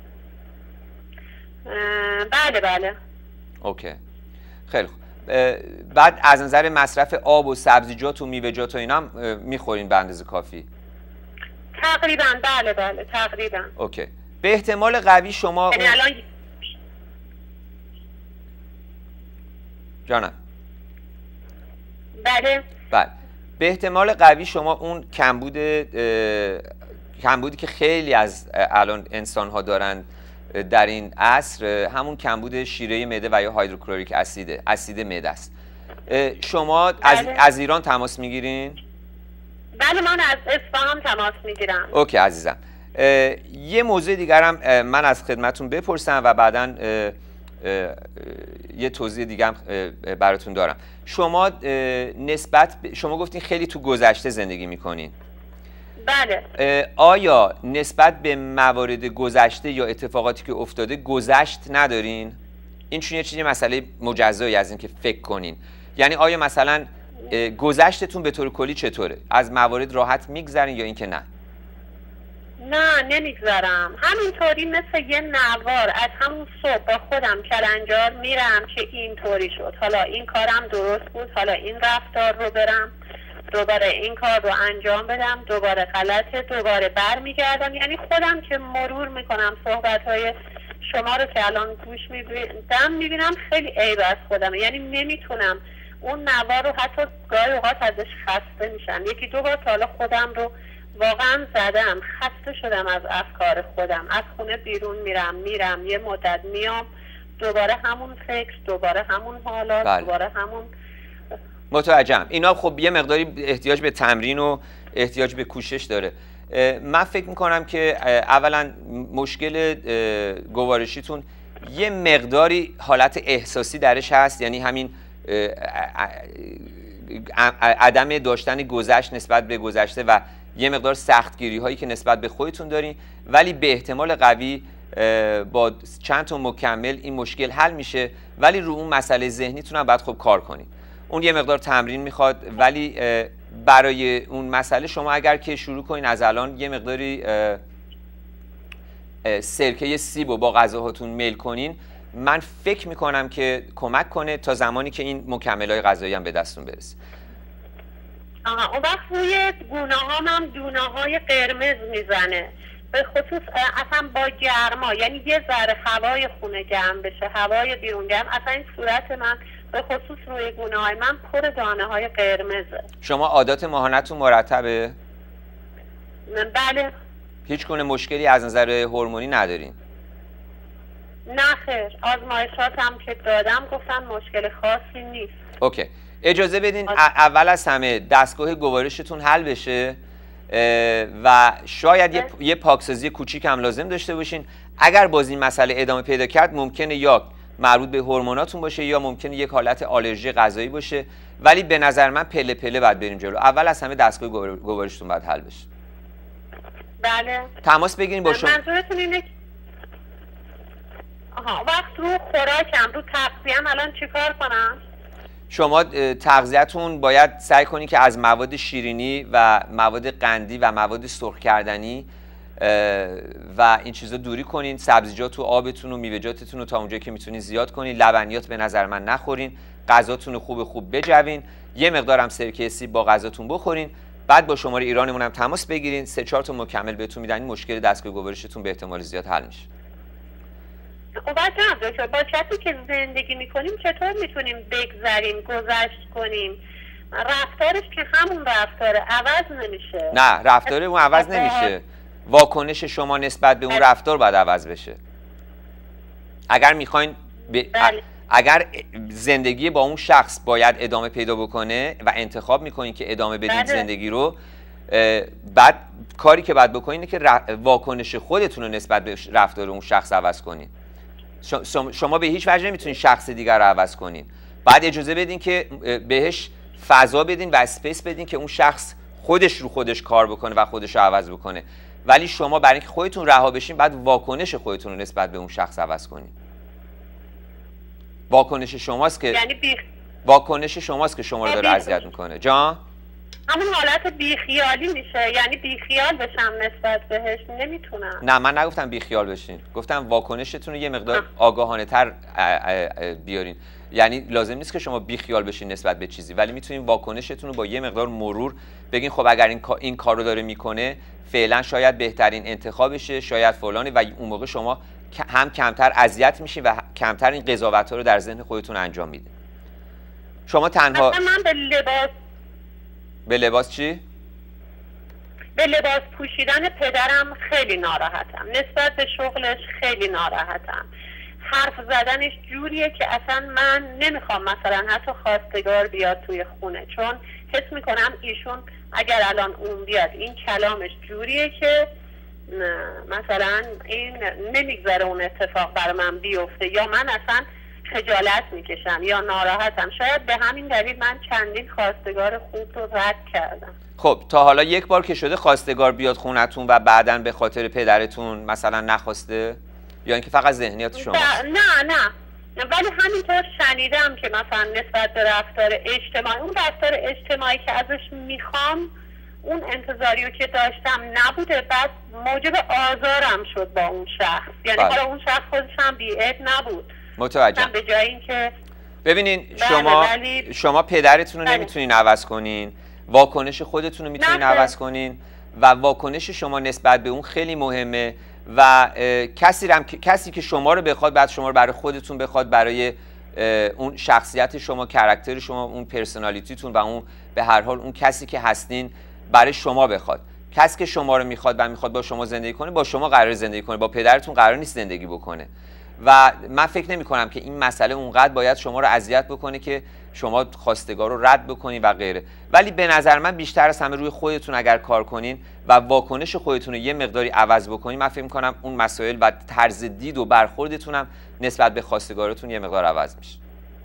S2: بله بله.
S1: اوکی، خیلی خوب. بعد از نظر مصرف آب و سبزیجات و میوه‌جات و اینا هم میخورین به اندازه کافی؟
S2: تقریبا بله بله تقریبا.
S1: اوکی. به احتمال قوی شما جانم.
S2: بله.
S1: به احتمال قوی شما اون کمبودی که خیلی از الان انسان ها دارن در این عصر، همون کمبود شیره معده و یا هیدروکلوریک اسید معده است. شما از ایران تماس میگیرین؟
S2: بله من از اصفهان تماس میگیرم.
S1: اوکی عزیزم. یه موضوع دیگرم من از خدمتون بپرسم و بعداً یه توضیح دیگه هم براتون دارم. شما شما گفتین خیلی تو گذشته زندگی میکنین.
S2: بله.
S1: آیا نسبت به موارد گذشته یا اتفاقاتی که افتاده گذشت ندارین؟ این چون یه چیزی مسئله مجزایی از این که فکر کنین. یعنی آیا مثلا گذشتتون به طور کلی چطوره؟ از موارد راحت میگذرین یا اینکه نه؟
S2: نه نمیگذرم، همینطوری مثل یه نوار از همون صبح با خودم کلنجار میرم که اینطوری شد، حالا این کارم درست بود، حالا این رفتار رو برم دوباره این کار رو انجام بدم، دوباره غلطه، دوباره برمیگردم. یعنی خودم که مرور میکنم صحبتهای شما رو که الان گوش میبینم خیلی عیب از خودمه. یعنی نمیتونم اون نوار رو، حتی گاهی اوقات ازش خسته میشم. یکی دو بار تا حالا خودم رو واقعا زدم، خسته شدم از افکار خودم. از خونه بیرون میرم یه مدت میام دوباره همون فکر، دوباره همون حالات،
S1: بله.
S2: دوباره همون.
S1: متوجهم. اینا خب یه مقداری احتیاج به تمرین و احتیاج به کوشش داره. من فکر میکنم که اولا مشکل گوارشیتون یه مقداری حالت احساسی درش هست، یعنی همین عدم داشتن گذشت نسبت به گذشته و یه مقدار سختگیری هایی که نسبت به خودتون دارین، ولی به احتمال قوی با چند تا مکمل این مشکل حل میشه. ولی رو اون مسئله ذهنیتون هم باید خب کار کنین. اون یه مقدار تمرین میخواد، ولی برای اون مسئله شما اگر که شروع کنین از الان یه مقداری سرکه سیب رو با غذاهاتون میل کنین، من فکر میکنم که کمک کنه تا زمانی که این مکمل‌های غذایی هم به دستتون برسه.
S2: اون وقت روی گونه هم دونه های قرمز میزنه، به خصوص اصلا با گرما، یعنی یه ذره هوای خونه گرم بشه، هوای بیرون گرم، اصلا این صورت من به خصوص روی گونه های من پر دانه های قرمزه.
S1: شما عادات ماهانه‌تون مرتبه؟
S2: بله.
S1: هیچ گونه مشکلی از نظر هورمونی ندارین؟
S2: نه خیر، آزمایشات هم که دادم گفتن مشکل خاصی نیست.
S1: اوکی. اجازه بدین اول از همه دستگاه گوارشتون حل بشه و شاید یه پاکسازی کوچیک هم لازم داشته باشین. اگر باز این مسئله ادامه پیدا کرد ممکنه یا مربوط به هورموناتون باشه یا ممکنه یک حالت آلرژی غذایی باشه، ولی به نظر من پله پله باید بریم جلو. اول از همه دستگاه گوارشتون باید حل بشه.
S2: بله.
S1: تماس بگیرین با شما.
S2: منظورتون اینه وقت رو خوراکم، رو تغذیه‌ام الان چیکار کنم؟
S1: شما تغذیه‌تون باید سعی کنی که از مواد شیرینی و مواد قندی و مواد سرخ کردنی و این چیزا دوری کنین. سبزیجات و آبتون و میوه‌جاتتون رو تا اونجایی که میتونین زیاد کنین. لبنیات به نظر من نخورین. غذاتون رو خوب بجوین. یه مقدار هم سرکه سیب با غذاتون بخورین. بعد با شماره ایرانمون هم تماس بگیرین. 3-4 تا مکمل بهتون میدن. این مشکل دستگاه گوارشتون به احتمال زیاد حل میشه.
S2: خب دکتر، با کسی که زندگی میکنیم چطور میتونیم بگذریم، گذشت کنیم؟ رفتارش که همون رفتاره عوض نمیشه.
S1: نه، رفتار اون عوض نمیشه. واکنش شما نسبت به اون رفتار باید عوض بشه. اگر میخواین اگر زندگی با اون شخص باید ادامه پیدا بکنه و انتخاب میکنین که ادامه بدین زندگی رو، بعد کاری که باید بکنین اینه که واکنش خودتون رو نسبت به رفتار اون شخص عوض کنین. شما به هیچ وجه نمیتونین شخص دیگر رو عوض کنین. بعد اجازه بدین که بهش فضا بدین و اسپیس بدین که اون شخص خودش رو خودش کار بکنه و خودش رو عوض بکنه. ولی شما برای اینکه خودتون رها بشین بعد واکنش خودتون رو نسبت به اون شخص عوض کنین. واکنش شماست که واکنش شماست که شما رو داره اذیت میکنه. جان؟
S3: همون حالت بیخیالی میشه، یعنی بیخیال بشم نسبت بهش، نمیتونم.
S1: نه من نگفتم بیخیال بشین، گفتم واکنشتون رو یه مقدار آگاهانه تر بیارین. یعنی لازم نیست که شما بیخیال بشین نسبت به چیزی، ولی میتونین واکنشتون رو با یه مقدار مرور بگین خب اگر این کار رو داره میکنه فعلا شاید بهترین انتخابشه، شاید فلانی، و اون موقع شما هم کمتر اذیت میشین و کمتر این قضاوت‌ها رو در ذهن خودتون انجام میدین. شما تنها
S3: من
S1: به لباس چی؟
S3: به لباس پوشیدن پدرم خیلی ناراحتم، نسبت به شغلش خیلی ناراحتم. حرف زدنش جوریه که اصلا من نمیخوام مثلا حتی خواستگار بیاد توی خونه، چون حس میکنم ایشون اگر الان اون بیاد این کلامش جوریه که مثلا این نمیگذاره اون اتفاق برای من بیفته، یا من اصلا خجالت میکشم یا ناراحتم. شاید به همین دلیل من چندین خواستگار خوب رو رد کردم.
S1: خب تا حالا یک بار که شده خواستگار بیاد خونتون و بعداً به خاطر پدرتون مثلا نخواسته، یا اینکه فقط ذهنیت شما؟
S3: نه ولی همینطور شنیدم که مثلا نسبت به رفتار اجتماعی، اون رفتار اجتماعی که ازش میخوام اون انتظاریو که داشتم نبوده، بعد موجب آزارم شد با اون شخص. یعنی حالا اون شخص خودش هم بی‌عیب نبود.
S1: متوجهم.
S3: به جای اینکه
S1: ببینین شما پدرتون رو نمیتونین عوض کنین، واکنش خودتون رو میتونین عوض کنین و واکنش شما نسبت به اون خیلی مهمه و کسی که شما رو بخواد بعد شما رو برای خودتون بخواد، برای اون شخصیت شما، کاراکتر شما، اون پرسونالیتیتون و اون به هر حال اون کسی که هستین برای شما بخواد. کسی که شما رو میخواد و میخواد با شما زندگی کنه با شما قرار زندگی کنه، با پدرتون قرار نیست زندگی بکنه. و من فکر نمی کنم که این مسئله اونقدر باید شما رو اذیت بکنه که شما خواستگار رو رد بکنی و غیره. ولی به نظر من بیشتر از همه روی خودتون اگر کار کنین و واکنش خودتون رو یه مقداری عوض بکنین، من فکر می‌کنم اون مسائل و طرز دید و برخوردتون هم نسبت به خواستگارتون یه مقدار عوض میشه.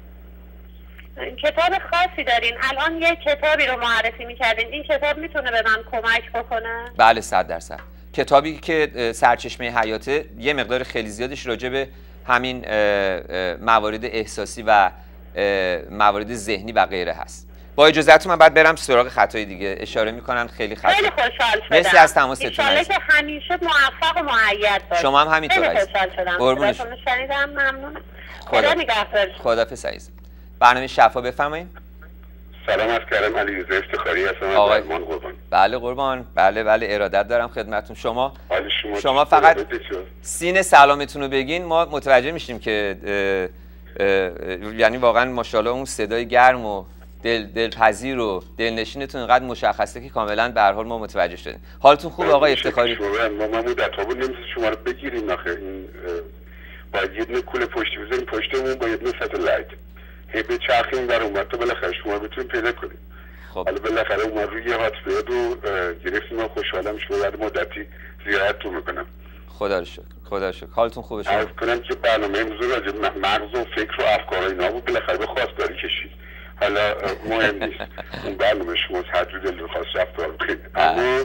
S3: کتاب خاصی دارین؟ الان یه کتابی رو معرفی می‌کردین، این کتاب میتونه به من کمک بکنه؟
S1: بله 100%. کتابی که سرچشمه حیاته یه مقدار خیلی زیادش راجع به همین موارد احساسی و موارد ذهنی و غیره هست. با اجازهتون من بعد برم سراغ خطای دیگه. اشاره میکنن خیلی خطا.
S3: خیلی خوشحال شدم.
S1: مرسی از تماستون.
S3: ان شاءالله که همیشه موفق و مؤید باشید.
S1: شما هم همینطور.
S3: خیلی خوشحال شدم.
S1: قربونش.
S3: شنیدم، ممنونم. خدا نگهدار.
S1: خداحافظ عزیز. برنامه شفا بفرمایید.
S4: سلام از کرم علیرضا افتخاری هستم از درمان قربان.
S1: بله قربان، بله ارادت دارم خدمتتون. شما
S4: فقط
S1: سین سلامتون رو بگین ما متوجه میشیم که یعنی واقعا ماشاءالله اون صدای گرم و دلپذیر و دلنشینتون اینقدر مشخصه که کاملا به هر حال ما متوجه شدیم. حالتون خوبه آقای افتخاری؟
S4: ما مدت ها بود نمیشه شما رو بگیریم، آخه این باید یه دونه کوله پشتی بزنیم پشتمون با یه دونه ستلایت هی به چرخیم در اومد تا بالاخره شما رو بتونیم پیدا کنیم.
S1: خب
S4: حالا بالاخره اومد روی یه هاتفیاد رو گرفتیم و خوشحالم شما بعد مدتی زیارتتون میکنم.
S1: خدا رو شکر. حالتون خوبه شما؟
S4: عرض کنم که برنامه امروز راجع به مغز و فکر و افکار اینا بود، بالاخره به خواستگاری کشید. حالا مهم نیست اون برنامه شما هر جو دل خواست رفتار بکنید، اما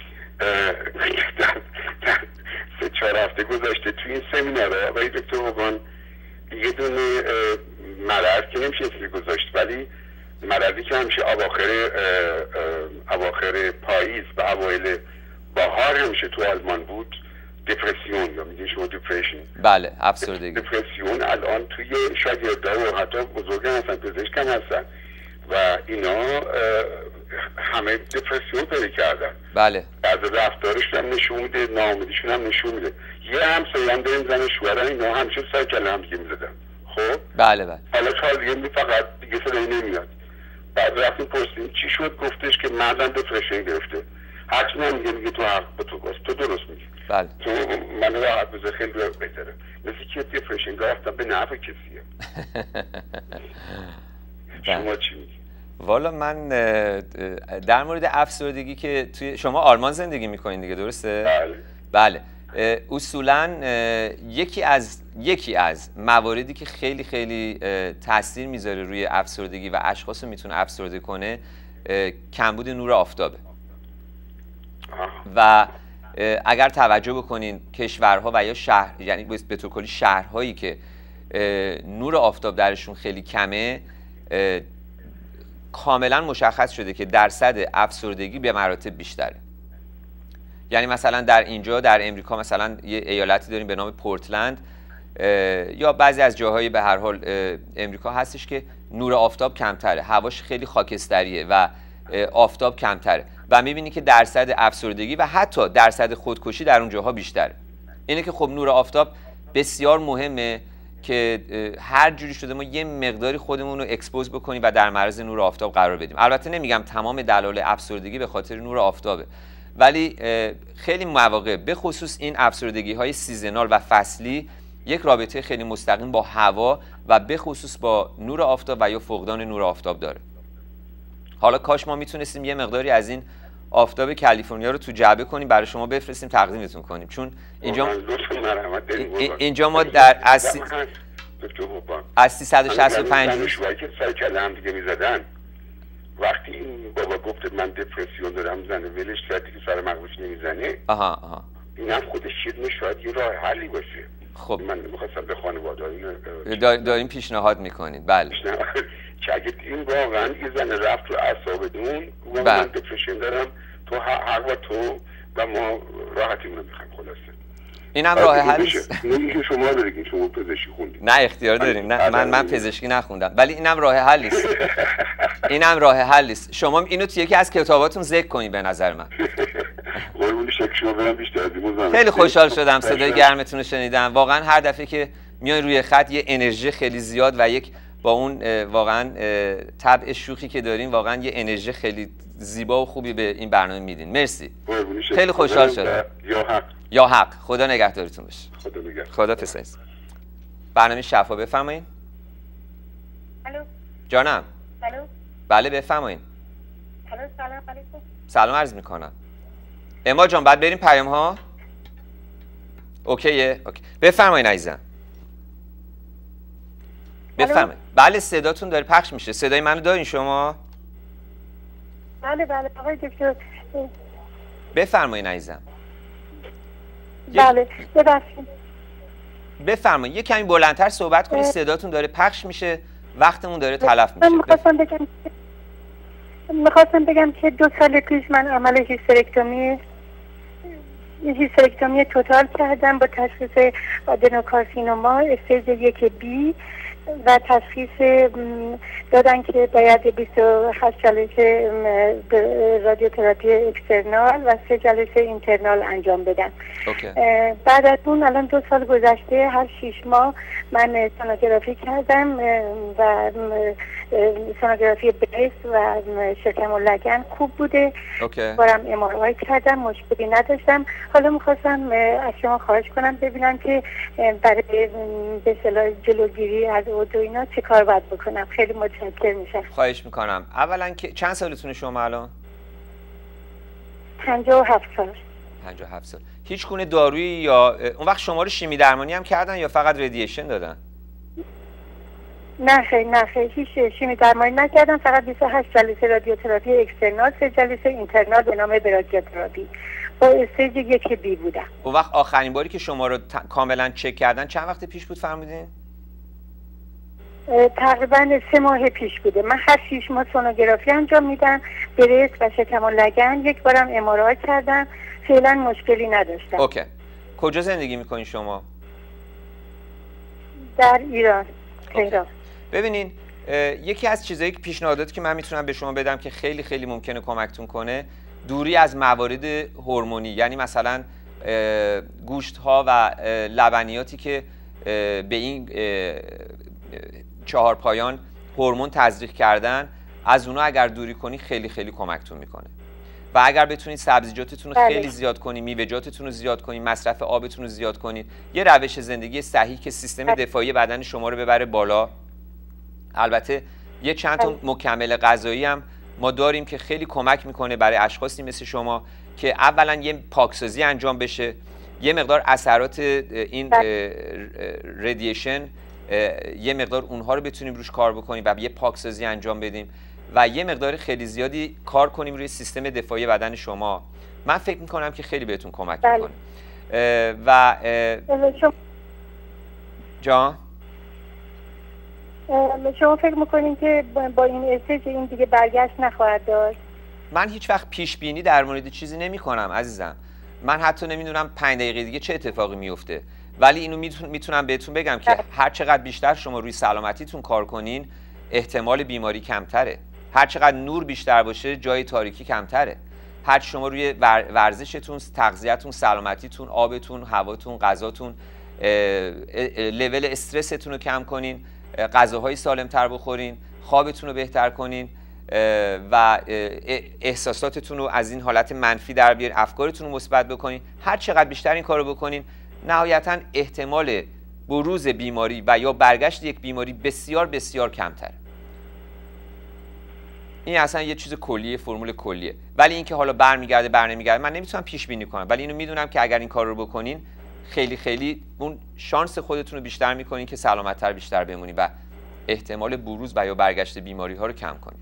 S4: در 3-4 هفته گذشته توی این سمیناره آقای دکتر قربان یه دونه مرض که نمیشه اسمی گذاشت، ولی مرضی که همیشه اواخر پاییز و اوایل بهار همیشه تو آلمان بود، دپرسیون یا میگین شما دپرشن.
S1: بله افسردگی.
S4: دپرسیون الان توی شاگردا و حتی بزرگان هستن، پزشک هم هستن و اینا همه دپرسیون پیدا کردن.
S1: بله.
S4: بعضی رفتارشون هم نشون میده، ناامیدیشون هم نشون میده. یه همسایه هم داریم زن شوهرن، اینا همیشه سر کله هم دیگه میزدن. خب
S1: بله
S4: حالا چالیم فقط دیگه صدایی نمیاد. بعد رفتیم پرسیدیم چی شد، گفتش که مردم دپرشن گرفته. هرچی من میگه تو حق با تو باست، تو درست میگی.
S1: بله.
S4: تو من راحت بذار خیلی بهتره. مثل که دپرشن گرفتم به نفع کسیه. شما چی میگی؟
S1: والا من در مورد افسردگی که توی شما آلمان زندگی میکنین دیگه درسته؟
S4: بله.
S1: اصولا یکی از مواردی که خیلی خیلی تاثیر میذاره روی افسردگی و اشخاص رو میتونه افسرده کنه کمبود نور آفتابه. و اگر توجه بکنین کشورها و یا شهر، یعنی به طور کلی شهرهایی که نور آفتاب درشون خیلی کمه، کاملا مشخص شده که درصد افسردگی به مراتب بیشتره. یعنی مثلا در اینجا در امریکا مثلا یه ایالتی داریم به نام پورتلند یا بعضی از جاهای به هر حال امریکا هستش که نور آفتاب کمتره، هواش خیلی خاکستریه و آفتاب کمتره و میبینی که درصد افسردگی و حتی درصد خودکشی در اون جاها بیشتره. اینه که خب نور آفتاب بسیار مهمه که هر جوری شده ما یه مقداری خودمون رو اکسپوز بکنیم و در معرض نور آفتاب قرار بدیم. البته نمیگم تمام دلایل افسردگی به خاطر نور آفتابه، ولی خیلی مواقع به خصوص این افسردگی های سیزنال و فصلی یک رابطه خیلی مستقیم با هوا و به خصوص با نور آفتاب و یا فقدان نور آفتاب داره. حالا کاش ما میتونستیم یه مقداری از این آفتاب کالیفرنیا رو تو جعبه کنیم برای شما بفرستیم تقدیمتون کنیم، چون اینجا ما در از 365 روز
S4: که سر کله هم دیگه میزدن. وقتی این بابا گفت من دپرسیون دارم زنه ولش کردی که سر مغزش نمیزنه.
S1: آها
S4: این هم خودش شاید یه راه حلی باشه.
S1: خب
S4: من می‌خواستم به خانواده
S1: داریم پیشنهاد میکنید. بله
S4: که اگه این واقعا یه زن رفت رو اعصابتون و من دپرشن دارم تو حق و تو و ما راحتیمون رو میخوایم. خلاصه
S1: اینم راه حل است.
S4: نمیشه شما بگید شما پزشکی خوندید.
S1: نه اختیار داریم. نه من پزشکی نخوندم، ولی اینم راه حل است. اینم راه حل است. شما اینو تو یکی از کتاباتون ذکر کنید به نظر من.
S4: قربون شکل شما برم بیشتر از این.
S1: خیلی خوشحال شدم صدای گرمتون رو شنیدم. واقعا هر دفعه که میای روی خط یه انرژی خیلی زیاد و یک با اون واقعا طبع شوخی که دارین واقعا یه انرژی خیلی زیبا و خوبی به این برنامه میدین. مرسی. خیلی خوشحال شدم. یا حق. خدا نگهدارتون باشه. خدا پسرز. برنامه شفا بفرمایید.
S2: الو.
S1: جانم.
S2: الو.
S1: بله بفرمایید.
S2: الو سلام علیکم.
S1: سلام عرض میکنم. اما جان بعد بریم پیام ها. اوکیه. اوکی. بفرمایید عزیزم. بفرمایید. بله صداتون داره پخش میشه. صدای منو دارین شما؟
S2: بله آقای دکتر.
S1: بفرمایید عزیزم.
S2: بله ببخشید.
S1: بفرمایید یه کمی بلندتر صحبت کنید، صداتون داره پخش میشه، وقتمون داره تلف میشه.
S2: میخواستم بگم که 2 سال پیش من عمل هیستریکتومی توتال کردم با تشخیص آدنوکارسینوما استیج 1B و تشخیص دادن که باید 28 جلسه رادیوتراپی اکسترنال و 3 جلسه اینترنال انجام بدم. بعد از اون الان 2 سال گذشته، هر 6 ماه من سونوگرافی کردم و سونوگرافی بریست و شکم و لگن خوب بوده. بارم MRI کردم، مشکلی نداشتم. حالا میخواستم از شما خواهش کنم ببینم که برای به اصطلاح جلوگیری از عود و اینا چه کار باید بکنم. خیلی متشکرم میشم.
S1: خواهش میکنم. اولا که چند سالتونه شما الان؟
S2: 57 سال.
S1: 57 سال. هیچ گونه دارویی یا اون وقت شما رو شیمی درمانی هم کردن یا فقط رادییشن دادن؟
S2: نه خیلی هیچ شیمی درمانی نکردم، فقط 28 جلسه رادیوتراپی اکسترنال، 3 جلسه اینترنال به نام برادیوتراپی با استیج 1B بودم.
S1: اون وقت آخرین باری که شما رو کاملا چک کردن چند وقت پیش بود فرمودین؟
S2: تقریبا 3 ماه پیش بوده. من هر 6 ماه سونوگرافی انجام میدم، بریست و شکم و لگن، یک بارم MRI کردم، فعلا مشکلی نداشتم.
S1: اوکی. کجا زندگی میکنین شما؟
S2: در ایران، تهران.
S1: ببینین یکی از چیزایی که پیشنهاداتی که من میتونم به شما بدم که خیلی خیلی ممکنه کمکتون کنه، دوری از موارد هورمونی، یعنی مثلا گوشت ها و لبنیاتی که به این 4 پایان هورمون تزریق کردن، از اونا اگر دوری کنی خیلی خیلی کمکتون میکنه. و اگر بتونید سبزیجاتتون رو خیلی زیاد کنید، میوه‌جاتتون رو زیاد کنید، مصرف آبتون رو زیاد کنید، یه روش زندگی صحیح که سیستم دفاعی بدن شما رو ببره بالا. البته یه چند تا مکمل غذایی هم ما داریم که خیلی کمک میکنه برای اشخاصی مثل شما که اولا یه پاکسازی انجام بشه، یه مقدار اثرات این رادییشن یه مقدار اونها رو بتونیم روش کار بکنیم و یه پاکسازی انجام بدیم و یه مقدار خیلی زیادی کار کنیم روی سیستم دفاعی بدن شما. من فکر میکنم که خیلی بهتون کمک میکنه. و جان
S2: شما فکر میکنین که با این استیج این دیگه برگشت نخواهد داشت؟
S1: من هیچ وقت پیش بینی در مورد چیزی نمی کنم عزیزم. من حتی نمیدونم 5 دقیقه دیگه چه اتفاقی میفته، ولی اینو میتونم بهتون بگم که هر چقدر بیشتر شما روی سلامتیتون کار کنین احتمال بیماری کمتره. هر چقدر نور بیشتر باشه جای تاریکی کمتره. هر شما روی ورزشتون، تغذیه‌تون، سلامتیتون، آبتون، هواتون، غذاتون، لول استرستون رو کم کنین، غذاهای سالم‌تر بخورین، خوابتون رو بهتر کنین و احساساتتون رو از این حالت منفی در بیارین، افکارتون رو مثبت بکنین. هر چقدر بیشتر این کارو بکنین نهایتاً احتمال بروز بیماری و یا برگشت یک بیماری بسیار بسیار کمتره. این اصلا یه چیز کلیه، فرمول کلیه. ولی اینکه حالا برمیگرده برنمیگرده من نمیتونم پیش بینی کنم، ولی اینو میدونم که اگر این کار رو بکنین خیلی خیلی اون شانس خودتون رو بیشتر میکنین که سلامت‌تر بیشتر بمونین و احتمال بروز و یا برگشت بیماری ها رو کم کنین.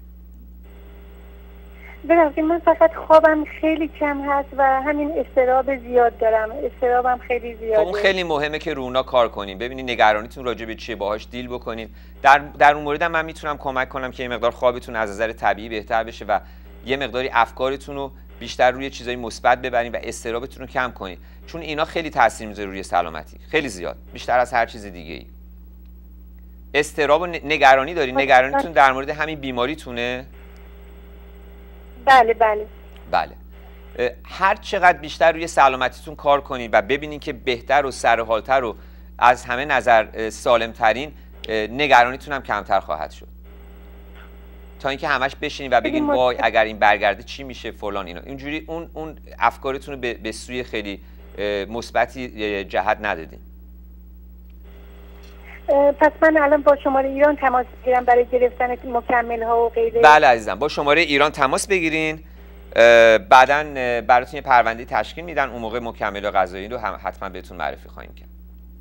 S2: ببخشید من فقط خوابم خیلی کم هست و همین اضطراب زیاد دارم، اضطرابم خیلی زیاده.
S1: اون خیلی مهمه که رو اونا کار کنین. ببینید نگرانیتون راجع به چیه، باهاش دیل بکنین. در اون مورد من میتونم کمک کنم که یه مقدار خوابتون از نظر طبیعی بهتر بشه و یه مقداری افکارتون رو بیشتر روی چیزای مثبت ببرین و اضطرابتون رو کم کنین، چون اینا خیلی تاثیر میذاره روی سلامتی، خیلی زیاد، بیشتر از هر چیز دیگه‌ای. اضطراب و نگرانی دارین؟ نگرانیتون در مورد همین بیماریتونه؟
S2: بله بله.
S1: بله. هر چقدر بیشتر روی سلامتیتون کار کنین و ببینین که بهتر و سرحالتر و از همه نظر سالمترین، نگرانیتون هم کمتر خواهد شد. تا اینکه همش بشینین و بگین وای اگر این برگرده چی میشه فلان اینا. اینجوری اون افکارتون رو به سوی خیلی مثبتی جهت ندادین.
S2: پس من الان با شماره ایران تماس بگیرم برای گرفتن مکمل ها و غیره؟
S1: بله عزیزم، با شماره ایران تماس بگیرین، بعداً براتون یه پرونده تشکیل میدن، اون موقع مکمل و غذایی رو هم حتما بهتون معرفی خواهیم کرد.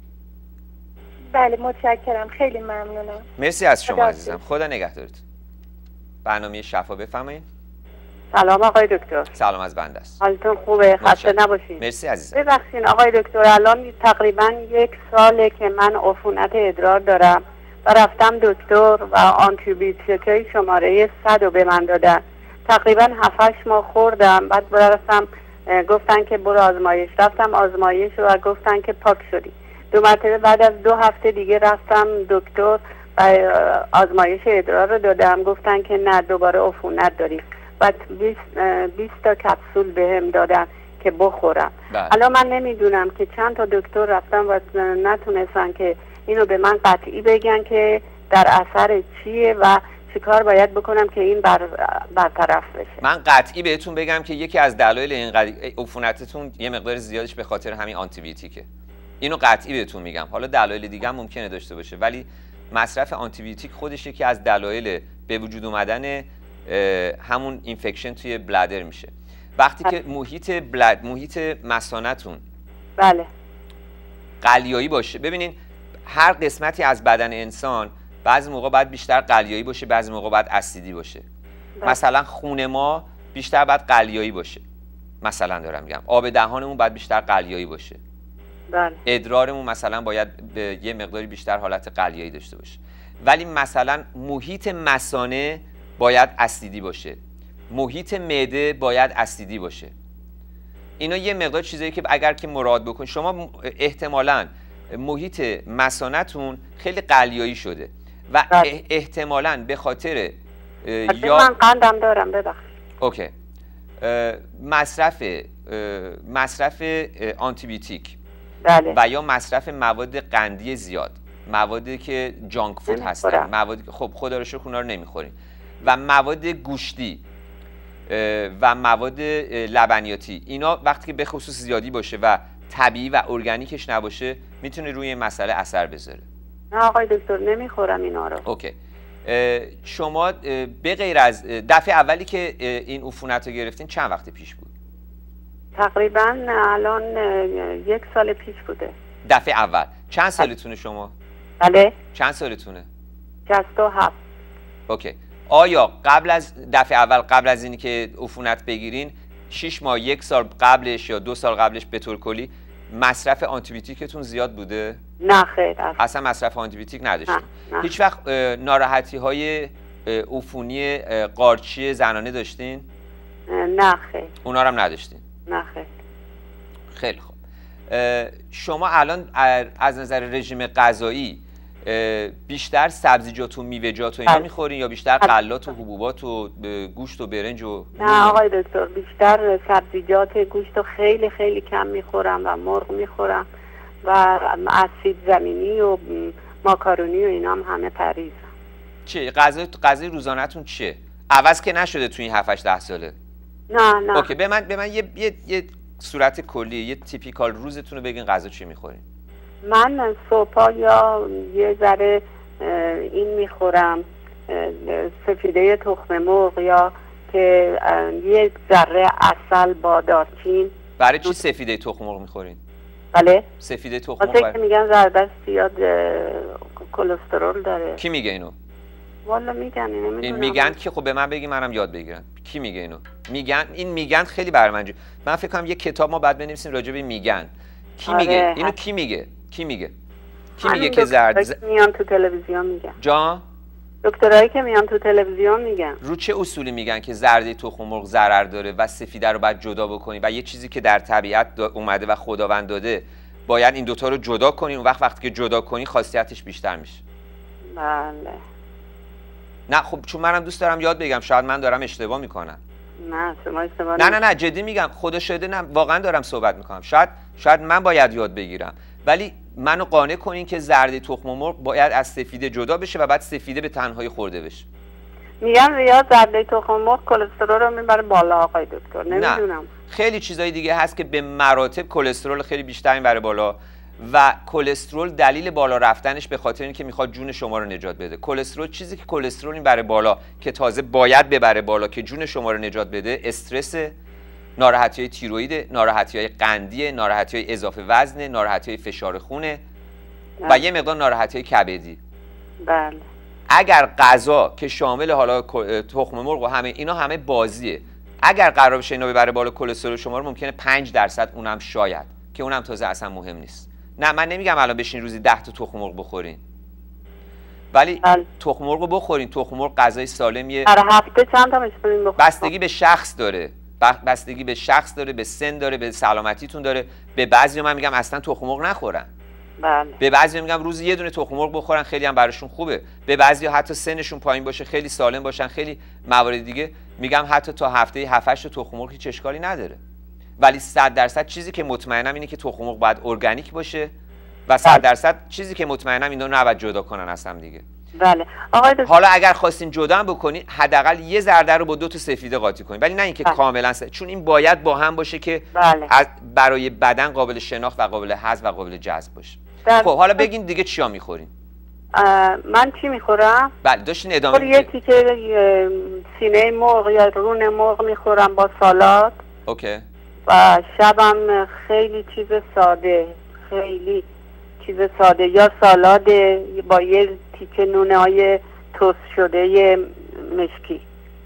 S2: بله متشکرم، خیلی ممنونم.
S1: مرسی از شما عزیزم، خدا نگهدارتون. برنامه شفا بفرمایید.
S3: سلام آقای دکتر.
S1: سلام از بنده است.
S3: حالتون خوبه؟ خسته نباشید.
S1: مرسی عزیزم.
S3: ببخشید آقای دکتر، الان تقریبا 1 ساله که من عفونت ادرار دارم و رفتم دکتر و آنتیبیوتیکای شماره 100 رو به من دادن. تقریبا 7-8 ماه خوردم، بعد رفتم گفتن که برو آزمایش. رفتم آزمایش و گفتن که پاک شدی. 2 مرتبه بعد از 2 هفته دیگه رفتم دکتر و آزمایش ادرار رو دادم، گفتن که نه دوباره عفونت داری. بعد 20 تا کپسول بهم دادن که بخورم. الان من نمیدونم که چند تا دکتر رفتم و نتونستن که اینو به من قطعی بگن که در اثر چیه و چیکار باید بکنم که این برطرف بشه.
S1: من قطعی بهتون بگم که یکی از دلایل این عفونتتون یه مقدار زیادش به خاطر همین آنتیبیوتیکه. اینو قطعی بهتون میگم. حالا دلایل دیگه هم ممکنه داشته باشه، ولی مصرف آنتیبیوتیک خودش یکی از دلایل به وجود اومدن همون اینفکشن توی بلادر میشه. وقتی که محیط مثانه‌تون
S3: بله
S1: قلیایی باشه. ببینین هر قسمتی از بدن انسان بعضی موقع باید بیشتر قلیایی باشه، بعضی موقع باید اسیدی باشه. مثلا خون ما بیشتر باید قلیایی باشه، مثلا دارم میگم آب دهانمون باید بیشتر قلیایی باشه.
S3: بله.
S1: ادرارمون مثلا باید یه مقداری بیشتر حالت قلیایی داشته باشه. ولی مثلا محیط مثانه باید اسیدی باشه، محیط معده باید اسیدی باشه. اینا یه مقدار چیزایی که اگر که مراعات بکنید شما احتمالاً محیط مثانه‌تون خیلی قلیایی شده و احتمالاً به خاطر
S3: یا من قندم دارم ببخشید.
S1: اوکی. مصرف آنتیبیوتیک
S3: بله.
S1: و یا مصرف مواد قندی زیاد، موادی که جانک فود هستن، موادی که خب خدا رو شکر اونا رو نمیخوریم، و مواد گوشتی و مواد لبنیاتی، اینا وقتی که به خصوص زیادی باشه و طبیعی و ارگانیکش نباشه میتونه روی این مسئله اثر بذاره.
S3: نه آقای دکتر نمیخورم اینا رو.
S1: اوکی. شما به غیر از دفعه اولی که این عفونت رو گرفتین چند وقت پیش بود؟
S3: تقریبا الان 1 سال پیش بوده.
S1: دفعه اول. چند سالتونه شما؟
S3: بله.
S1: چند سالتونه؟
S3: 67.
S1: اوکی. آیا قبل از دفعه اول، قبل از اینی که عفونت بگیرین 6 ماه 1 سال قبلش یا 2 سال قبلش به طور کلی مصرف آنتیبیوتیکتون زیاد بوده؟
S2: نه خیر.
S1: اصلا مصرف آنتیبیوتیک نداشتین؟
S2: نه.
S1: هیچ وقت ناراحتی های عفونی قارچی زنانه داشتین؟
S2: نه خیر.
S1: اونا رو هم نداشتین؟
S2: نه خیر.
S1: خیلی خوب. شما الان از نظر رژیم غذایی بیشتر سبزیجات و میوه‌جات و اینا میخورین یا بیشتر غلات و حبوبات و گوشت و برنج و؟
S2: نه آقای دکتر، بیشتر سبزیجات، گوشت رو خیلی خیلی کم میخورم و مرغ میخورم و از سیب زمینی و ماکارونی و اینا هم همه پریزم.
S1: چه غذای روزانه‌تون چیه؟ عوض که نشده تو این 7-8 ساله؟
S2: نه.
S1: اوکی، به من یه صورت کلی، یه تیپیکال روزتون رو بگین غذا چی میخورین؟
S2: من صبحا یا یه ذره این میخورم، سفیده تخم مرغ، یا که یه ذره عسل با دارچین.
S1: برای چی سفیده تخم مرغ میخورین؟
S2: بله؟
S1: سفیده تخم مرغ
S2: که میگن زردش زیاد کلسترول داره.
S1: کی میگه اینو؟
S2: والا میگن، نمیدونم.
S1: این میگن که خب به من بگی منم یاد بگیرم. کی میگه اینو؟ میگن خیلی برای من فکر کنم یه کتاب ما بعد بنویسیم راجع به میگن. کی میگه؟ اینو کی میگه که زرد
S2: میان تو تلویزیون میگن؟
S1: جان؟
S2: دکترایی که میان تو تلویزیون میگن.
S1: رو چه اصولی میگن که زرده تخم مرغ ضرر داره و سفیده رو باید جدا بکنی و یه چیزی که در طبیعت اومده و خداوند داده باید این دوتا رو جدا کنی، اون وقتی که جدا کنی خاصیتش بیشتر میشه؟
S2: بله.
S1: نه خب چون منم دوست دارم یاد بگم، شاید من دارم اشتباه میکنم.
S2: نه شما اشتباه
S1: نه جدی میگم، خدا شاهده، نه واقعا دارم صحبت میکنم. شاید من باید یاد بگیرم، ولی منو قانع کنین که زرده تخم مرغ باید از سفیده جدا بشه و بعد سفیده به تنهایی خورده بشه.
S2: میگن ریاض زرده تخم مرغ کلسترول رو میبره بالا آقای دکتر. نمیدونم.
S1: نه. خیلی چیزای دیگه هست که به مراتب کلسترول خیلی بیشتر میبره بالا و کلسترول دلیل بالا رفتنش به خاطر اینکه میخواد جون شما رو نجات بده. کلسترول چیزی که کلسترول میبره بالا که تازه باید ببره بالا که جون شما رو نجات بده، استرس، ناراحتی‌های تیروئید، ناراحتی‌های قندی، ناراحتی‌های اضافه وزن، ناراحتی‌های فشار خونه و یه مقدار ناراحتی‌های کبدی.
S2: بله.
S1: اگر غذا که شامل حالا تخم مرغ و همه اینا همه بازیه، اگر قرار بشه اینا ببره بالا کلسترول شما رو، ممکنه 5% اونم شاید، که اونم تازه اصلا مهم نیست. نه من نمیگم الان بشین روزی 10 تا تخم مرغ بخورین، ولی تخم مرغ رو بخورین. تخم مرغ غذای سالمیه.
S2: هر هفته چند تا می‌خورین بخورین؟
S1: بستگی به شخص داره. بستگی به شخص داره، به سن داره، به سلامتیتون داره. به بعضیا من میگم اصلا تخم مرغ نخورن.
S2: بله.
S1: به بعضیا میگم روزی یه دونه تخم مرغ بخورن، خیلی هم براشون خوبه. به بعضیا حتی سنشون پایین باشه، خیلی سالم باشن، خیلی موارد دیگه میگم حتی تا هفته 7-8 تا تخم مرغ هیچ اشکالی نداره. ولی 100% چیزی که مطمئنم اینه که تخم مرغ باید ارگانیک باشه و 100% چیزی که مطمئنم اینا نباید جدا کنن از هم دیگه.
S2: بله. آقای
S1: حالا اگر خواستین جدا هم بکنین، حداقل یه ذره رو با 2 تا سفیده قاطی کنین، ولی نه اینکه کاملا چون این باید با هم باشه که برای بدن قابل شناخت و قابل هضم و قابل جذب باشه. خب حالا بگین دیگه چیا میخورین؟
S2: من چی میخورم؟
S1: بله داشتین ادامه
S2: یه تیکه سینه مرغ یا رون مرغ میخورم با سالاد.
S1: اوکی.
S2: و شبم خیلی چیز ساده، یا سالاد با یه تیکه نونه های توست شده مشکی.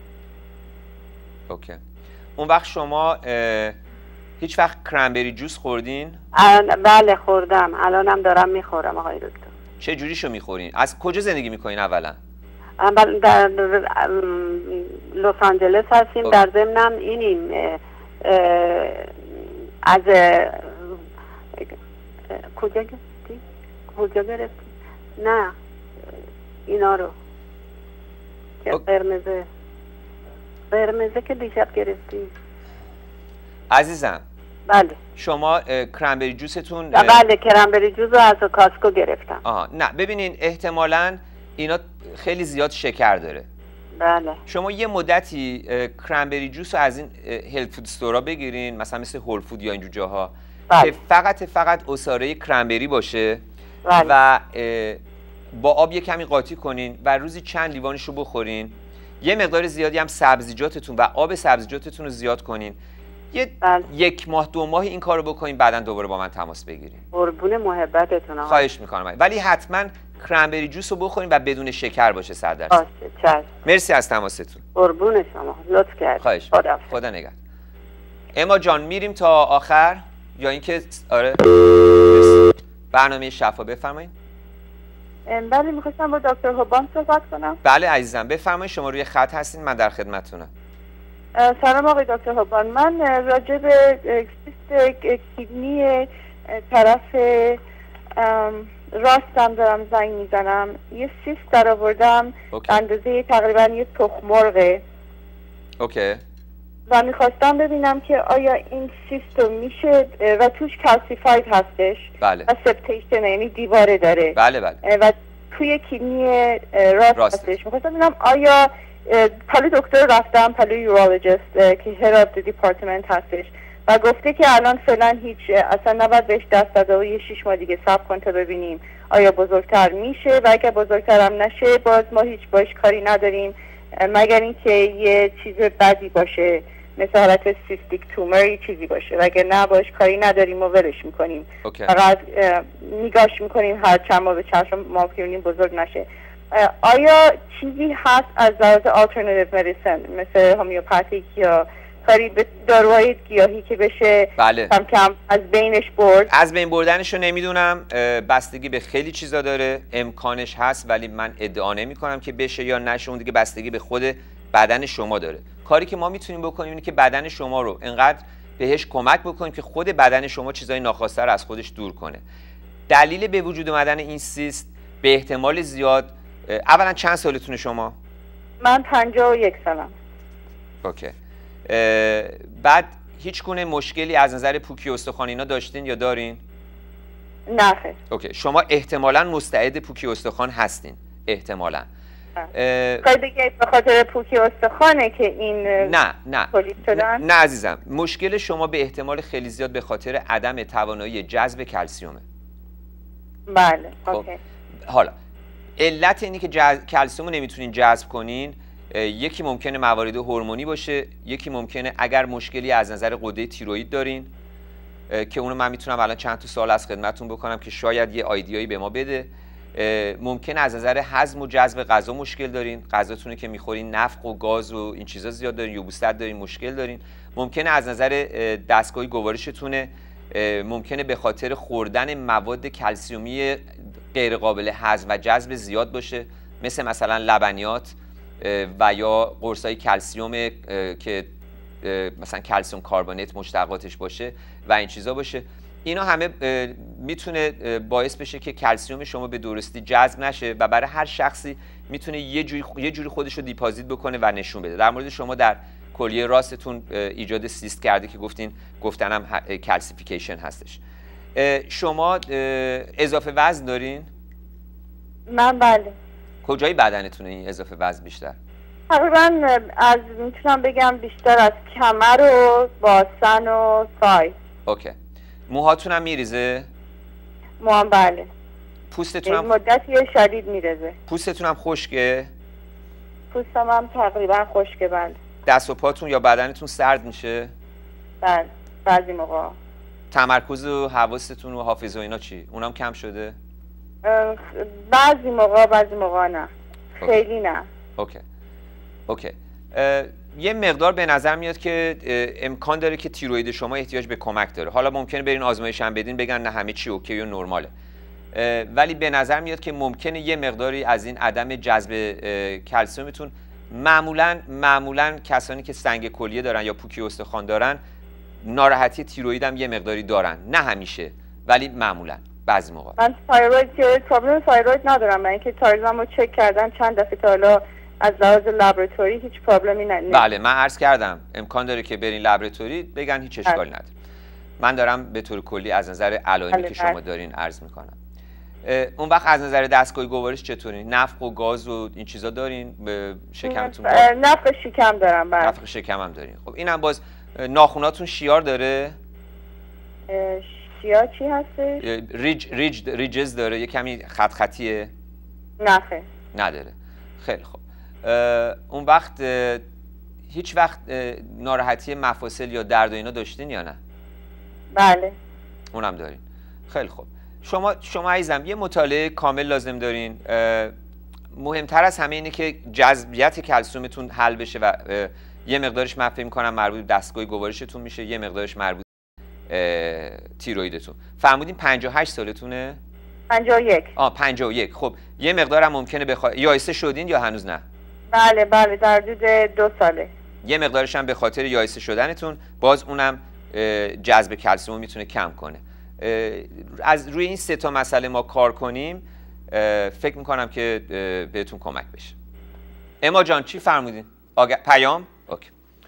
S1: اوکی. اون وقت شما هیچ وقت کرنبری جوس خوردین؟
S2: بله خوردم، الانم دارم میخورم آقای دکتر.
S1: چه جوریشو میخورین؟ از کجا زندگی میکنین اولا؟
S2: در لس آنجلس هستیم. در ضمنم اینیم از کجا گرفتی؟ نه اینا رو که قرمزه که دیشب گرفتی.
S1: عزیزم
S2: بله
S1: شما کرنبری جوستون
S2: بله کرنبری جوس رو از کاسکو گرفتم.
S1: نه ببینین احتمالاً اینا خیلی زیاد شکر داره.
S2: بله.
S1: شما یه مدتی کرنبری جوس رو از این هلت فود استورا بگیرین، مثلا مثل هول فود یا اینجور جاها.
S2: بله.
S1: که فقط عصاره کرنبری باشه.
S2: بله.
S1: و با آب یه کمی قاطی کنین و روزی چند لیوانش رو بخورین. یه مقدار زیادی هم سبزیجاتتون و آب سبزیجاتتون رو زیاد کنین.
S2: بله.
S1: 1 ماه 2 ماه این کارو بکنین، بعداً دوباره با من تماس بگیرین.
S2: قربون محبتتون.
S1: خواهش میکنم، ولی حتما کرنبری جوس رو بخورین و بدون شکر باشه 100%.
S2: باشه.
S1: مرسی از تماستون.
S2: قربون شما، لطف کردید.
S1: خواهش. خدا نگهدار. اما جان میریم تا آخر. یا اینکه آره برنامه شفا بفرمایید.
S5: بله میخواستم با دکتر هوبان صحبت کنم.
S1: بله عزیزم بفرمایید، شما روی خط هستین، من در خدمتتونم.
S5: سلام آقای دکتر هوبان، من راجع به سیست کیدنی طرف راستم دارم زنگ میزنم. یه سیست در آوردم اندازه تقریبا یه تخم مرغه.
S1: اوکی.
S5: و میخواستم ببینم که آیا این سیست رو میشه و توش کلسیفاید هستش.
S1: بله.
S5: و سپتیشن یعنی دیواره داره.
S1: بله بله.
S5: و توی کیدنی راست هستش. میخواستم ببینم آیا پلو دکتر رفتم، پلو یورولوژیست که هد اف دیپارتمنت هستش و گفته که الان فعلا هیچ اصلا نباید بهش دست داده و یه 6 ماه دیگه صبر کن تا ببینیم آیا بزرگتر میشه و اگه بزرگترم نشه باز ما هیچ باش کاری نداریم مگر اینکه یه چیز بدی باشه مثل حالت سیستیک تومر یه چیزی باشه و اگه نه باش کاری نداریم و ولش میکنیم. فقط نگاش میکنیم هر چند ماه به چشم ما میبینیم بزرگ نشه. آیا چیزی هست از لحاظ آلترناتیو مدیسن مثل هومیوپاتیک یا کاری به داروهای گیاهی که بشه
S1: بله.
S5: کم کم از بینش برد؟
S1: از بین بردنش رو نمیدونم، بستگی به خیلی چیزا داره، امکانش هست ولی من ادعا نمی کنم که بشه یا نشه، اون دیگه بستگی به خود بدن شما داره. کاری که ما میتونیم بکنیم اینه که بدن شما رو انقدر بهش کمک بکنیم که خود بدن شما چیزای ناخواسته رو از خودش دور کنه. دلیل به وجود اومدن این سیست به احتمال زیاد، اولا چند سالتونه شما؟
S5: من 51 سالم.
S1: اوکی. بعد هیچ گونه مشکلی از نظر پوکی استخوان اینا داشتین یا دارین؟
S5: نه خیر.
S1: اوکی. شما احتمالاً مستعد پوکی استخوان هستین، احتمالاً.
S5: خیلی بگید به خاطر پوکی استخوانه که این
S1: نه نه عزیزم، مشکل شما به احتمال خیلی زیاد به خاطر عدم توانایی جذب کلسیومه.
S5: بله. اوکی.
S1: حالا علت اینی که کلسیوم رو نمیتونین جذب کنین، یکی ممکنه موارد هورمونی باشه، یکی ممکنه اگر مشکلی از نظر غده تیروئید دارین که اونو من میتونم الان چند تا سوال از خدمتتون بکنم که شاید یه آیدیایی به ما بده. ممکنه از نظر هضم و جذب غذا مشکل دارین، غذاتونه که میخورین نفخ و گاز و این چیزا زیاد دارین، یبوست دارین، مشکل دارین. ممکنه از نظر دستگاهی گوارشتونه، ممکنه به خاطر خوردن مواد کلسیومی غیر قابل هضم و جذب زیاد باشه، مثلا لبنیات و یا قرصای کلسیوم که مثلا کلسیوم کاربونات مشتقاتش باشه و این چیزا باشه. اینا همه میتونه باعث بشه که کلسیوم شما به درستی جذب نشه و برای هر شخصی میتونه یه جوری خودش رو دیپازیت بکنه و نشون بده. در مورد شما در کلیه راستتون ایجاد سیست کرده که گفتنم کلسیفیکیشن هستش. شما اضافه وزن دارین؟
S5: من بله.
S1: کجای بدنتونه این اضافه وزن بیشتر؟
S5: تقریبا میتونم بگم بیشتر از کمر و باسن و سای.
S1: اوکی. موهاتون هم میریزه؟
S5: موهام بله.
S1: پوستتون هم
S5: مدتی شدید میریزه.
S1: پوستتون هم خشکه؟
S5: پوستم هم تقریبا خشکه بله.
S1: دست و پاتون یا بدنتون سرد میشه؟
S5: بله بعضی موقع.
S1: تمرکز و حواستون و حافظه و اینا چی؟ اونم کم شده؟
S5: بعضی موقع نه. خیلی نه.
S1: اوکی. یه مقدار به نظر میاد که امکان داره که تیروئید شما احتیاج به کمک داره. حالا ممکنه برین آزمایش هم بدین بگن نه همه چی اوکی و نرماله، ولی به نظر میاد که ممکنه یه مقداری از این عدم جذب کلسیومتون، معمولاً کسانی که سنگ کلیه دارن یا پوکی استخوان دارن ناراحتی تیروئید هم یه مقداری دارن، نه همیشه ولی معمولاً بعضی موقع.
S5: من پروبلم تایروید ندارم، من اینکه تایرویدمو چک کردم چند دفعه تا حالا از لحاظ لابراتوری هیچ پروبلمی نداره.
S1: بله من عرض کردم امکان داره که برین لابراتوری بگن هیچ اشکالی نداره. من دارم به طور کلی از نظر علائمی که شما دارین عرض میکنم. اون وقت از نظر دستگاهی گوارش چطورین؟ نفخ و گاز و این چیزا دارین؟ شکمتون
S5: نفخ شکم دارم. بله
S1: نفخ شکم هم دارین. خب اینم باز ناخوناتون شیار داره؟
S5: شیار چی هسته؟
S1: ریجز داره، یه کمی خط خطیه؟
S5: نه
S1: نداره. خیلی خوب. اون وقت هیچ وقت ناراحتی مفاصل یا درد و اینا داشتین یا نه؟
S5: بله.
S1: اونم دارین. خیلی خوب. شما عزیزم یه مطالعه کامل لازم دارین. مهمتر از همه اینه که جذبیت کلسیومتون حل بشه و یه مقدارش من فکر می‌کنم مربوط به دستگاه گوارشتون میشه، یه مقدارش مربوط تیرویدتون. فرمودین 58 سالتونه؟
S5: 51.
S1: 51. خب یه مقدارم ممکنه یائسه شدین یا هنوز نه؟
S5: بله در حدود 2 ساله.
S1: یه مقدارش هم به خاطر یائسه شدنتون، باز اونم جذب کلسیم میتونه کم کنه. از روی این 3 تا مسئله ما کار کنیم، فکر میکنم که بهتون کمک بشه. اما جان چی فرمودین؟ پیام؟ اوکی.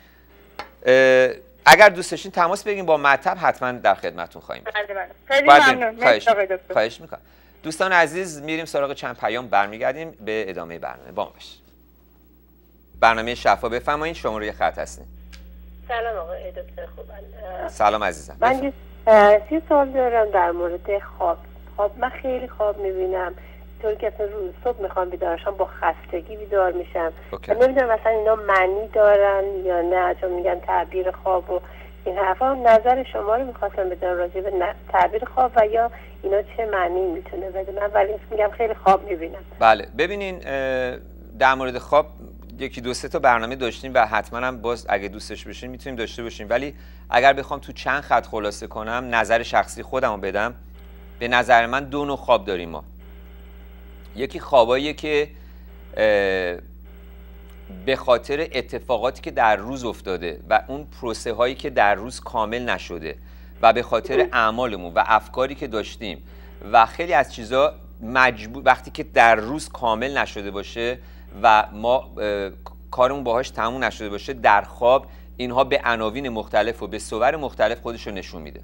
S1: اگر دوست داشتین تماس بگیرین با مطب، حتما در خدمتتون خواهیم.
S5: بله. خیلی ممنون.
S1: خواهش میکنم. دوستان عزیز، میریم سراغ چند پیام، برمیگردیم به ادامه برنامه. با ما باشید. برنامه شفا، بفرمایید. شماره خط هستین.
S6: سلام آقای دکتر خوبن.
S1: سلام عزیزم.
S6: من 30 سال دارم در مورد خواب. من خیلی خواب میبینم، طوری که اصلا روز صبح میخوام بیدارشم با خستگی بیدار میشم. نمیدونم مثلا اینا معنی دارن یا نه، چون میگن تعبیر خواب و این حرفا. نظر شما رو میخواستم بدونم راجع به تعبیر خواب و یا اینا چه معنی میتونه بده. من ولی میگم خیلی خواب میبینم.
S1: بله ببینین، در مورد خواب 1-2 تا برنامه داشتیم و حتما هم باز اگه دوستش بشین میتونیم داشته باشیم، ولی اگر بخوام تو چند خط خلاصه کنم، نظر شخصی خودم رو بدم، به نظر من 2 نوع خواب داریم ما. یکی خواباییه که به خاطر اتفاقاتی که در روز افتاده و اون پروسه هایی که در روز کامل نشده و به خاطر اعمالمون و افکاری که داشتیم و خیلی از چیزا وقتی که در روز کامل نشده باشه و ما کارمون باهاش تموم نشده باشه، در خواب اینها به عناوین مختلف و به صور مختلف خودش رو نشون میده.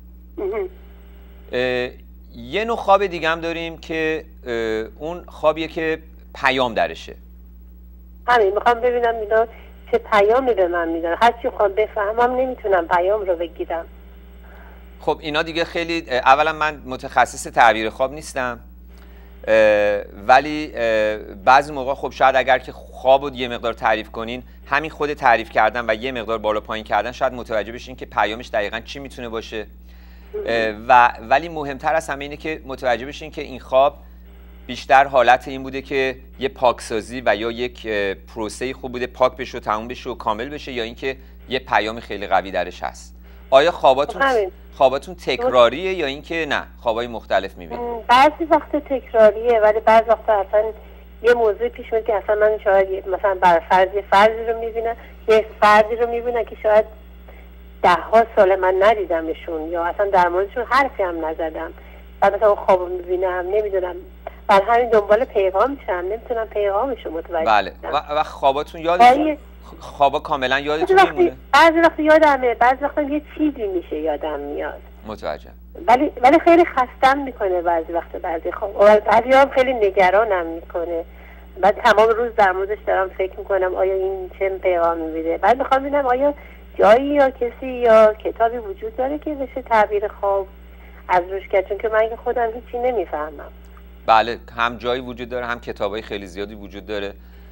S1: یه نوع خواب دیگه هم داریم که اون خوابیه که پیام درشه.
S6: همین میخوام ببینم اینا چه پیامی به من میدن. هرچی خوام بفهمم نمیتونم پیام رو بگیرم.
S1: خب اینا دیگه خیلی، اولا من متخصص تعبیر خواب نیستم، ولی بعضی موقع خب شاید اگر که خواب رو یه مقدار تعریف کنین، همین خود تعریف کردن و یه مقدار بالا پایین کردن شاید متوجه بشین که پیامش دقیقاً چی میتونه باشه. ولی مهمتر از همه اینه که متوجه بشین که این خواب بیشتر حالت این بوده که یه پاکسازی و یا یک پروسه خوب بوده پاک بشه و تموم بشه و کامل بشه، یا اینکه یه پیام خیلی قوی درش هست. آیا خواباتون تکراریه یا اینکه نه خوابای مختلف میبینید؟
S6: بعضی وقت تکراریه، ولی بعضی وقت اصلا یه موضوع پیش میاد که اصلا من شاید مثلا بر فردی رو میبینم، یه فردی رو میبینم که شاید 10 سال من ندیدمشون یا اصلا در موردشون حرفی هم نزدم، بعد مثلا اون خوابو میبینم نمیدونم، بر همین دنبال پیغام میشم، نمیتونم پیغامشو متوجه
S1: بله. و خواباتون یادتون؟ خوابا کاملا یادتون میمونه؟ بعضی
S6: وقت یادمه، بعضی وقت یه چیزی میشه یادم میاد.
S1: متوجه.
S6: ولی خیلی خستم میکنه بعضی وقت بعضی خواب. بعضی هم خیلی نگرانم میکنه. بعد تمام روز در موردش دارم فکر میکنم آیا این چه پیغامی میده. بعد میخوام ببینم آیا جایی یا کسی یا کتابی وجود داره که بشه تعبیر خواب از روش کرد، چون که من خودم هیچی نمیفهمم.
S1: بله، هم جایی وجود داره، هم کتابای خیلی زیادی وجود داره.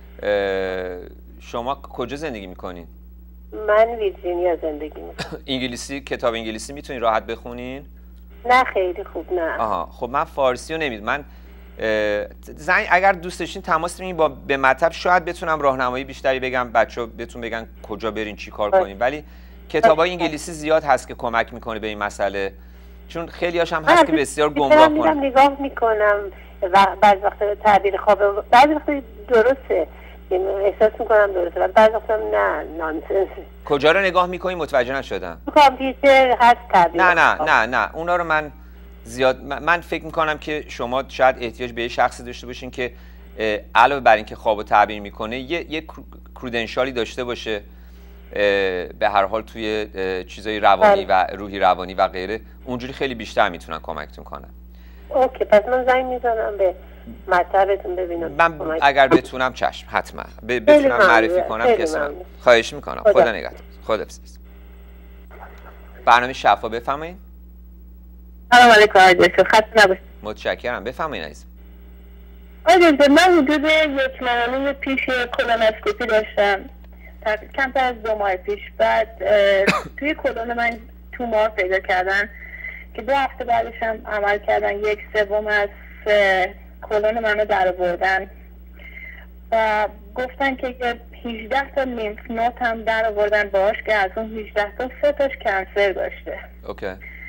S1: شما کجا زندگی میکنین؟
S6: من ویرجینیا زندگی میکنم.
S1: انگلیسی، کتاب انگلیسی میتونین راحت بخونین؟
S6: نه خیلی خوب نه.
S1: آها، خب من فارسی رو نمیدونم. من اگر دوست داشتین تماس بگیرین به مطب، شاید بتونم راهنمایی بیشتری بگم، بچه‌ها بهتون بگن کجا برین چی کار کنین. ولی کتابای انگلیسی زیاد هست که کمک میکنه به این مسئله، چون خیلی‌هاش هم هست که بسیار گمراه کنه.
S6: من نگاه میکنم بعضی وقت تعبیر خواب، بعضی وقت درسته، احساس میکنم درسته، ولی بعضی وقت نه، نانسنس.
S1: کجا رو نگاه میکنی؟ متوجه نشدم.
S6: کامپیوتر هست تعبیر.
S1: نه اونا رو من زیاد، من فکر میکنم که شما شاید احتیاج به یه شخصی داشته باشین که علاوه بر اینکه خوابو تعبیر میکنه یه کرودنشالی داشته باشه، به هر حال توی چیزای روانی و روحی روانی و غیره، اونجوری خیلی بیشتر میتونن کمکتون کنن.
S6: اوکی، پس من زنگ میزنم به مطبتون ببینم.
S1: من اگر بتونم چشم، حتما بتونم معرفی کنم کسان. خواهش میکنم. خدا نگهدار. خداحافظ. برنامه شفا بفرمایید.
S2: سلام علیکم عزیزم، خسته نباشید.
S1: متشکرم، بفرمایید عزیزم.
S2: عزیزم من حدود 1 ماه پیش کولونوسکوپی داشتم، کمتر از 2 ماه پیش. بعد توی کلون من تومار پیدا کردن که 2 هفته بعدش هم عمل کردن 1/3 از کلون منو در آوردن و گفتن که 18 تا لیمف نود هم در آوردن باش که از اون 18 تا 3 تاش کنسر داشته.
S1: اوکی.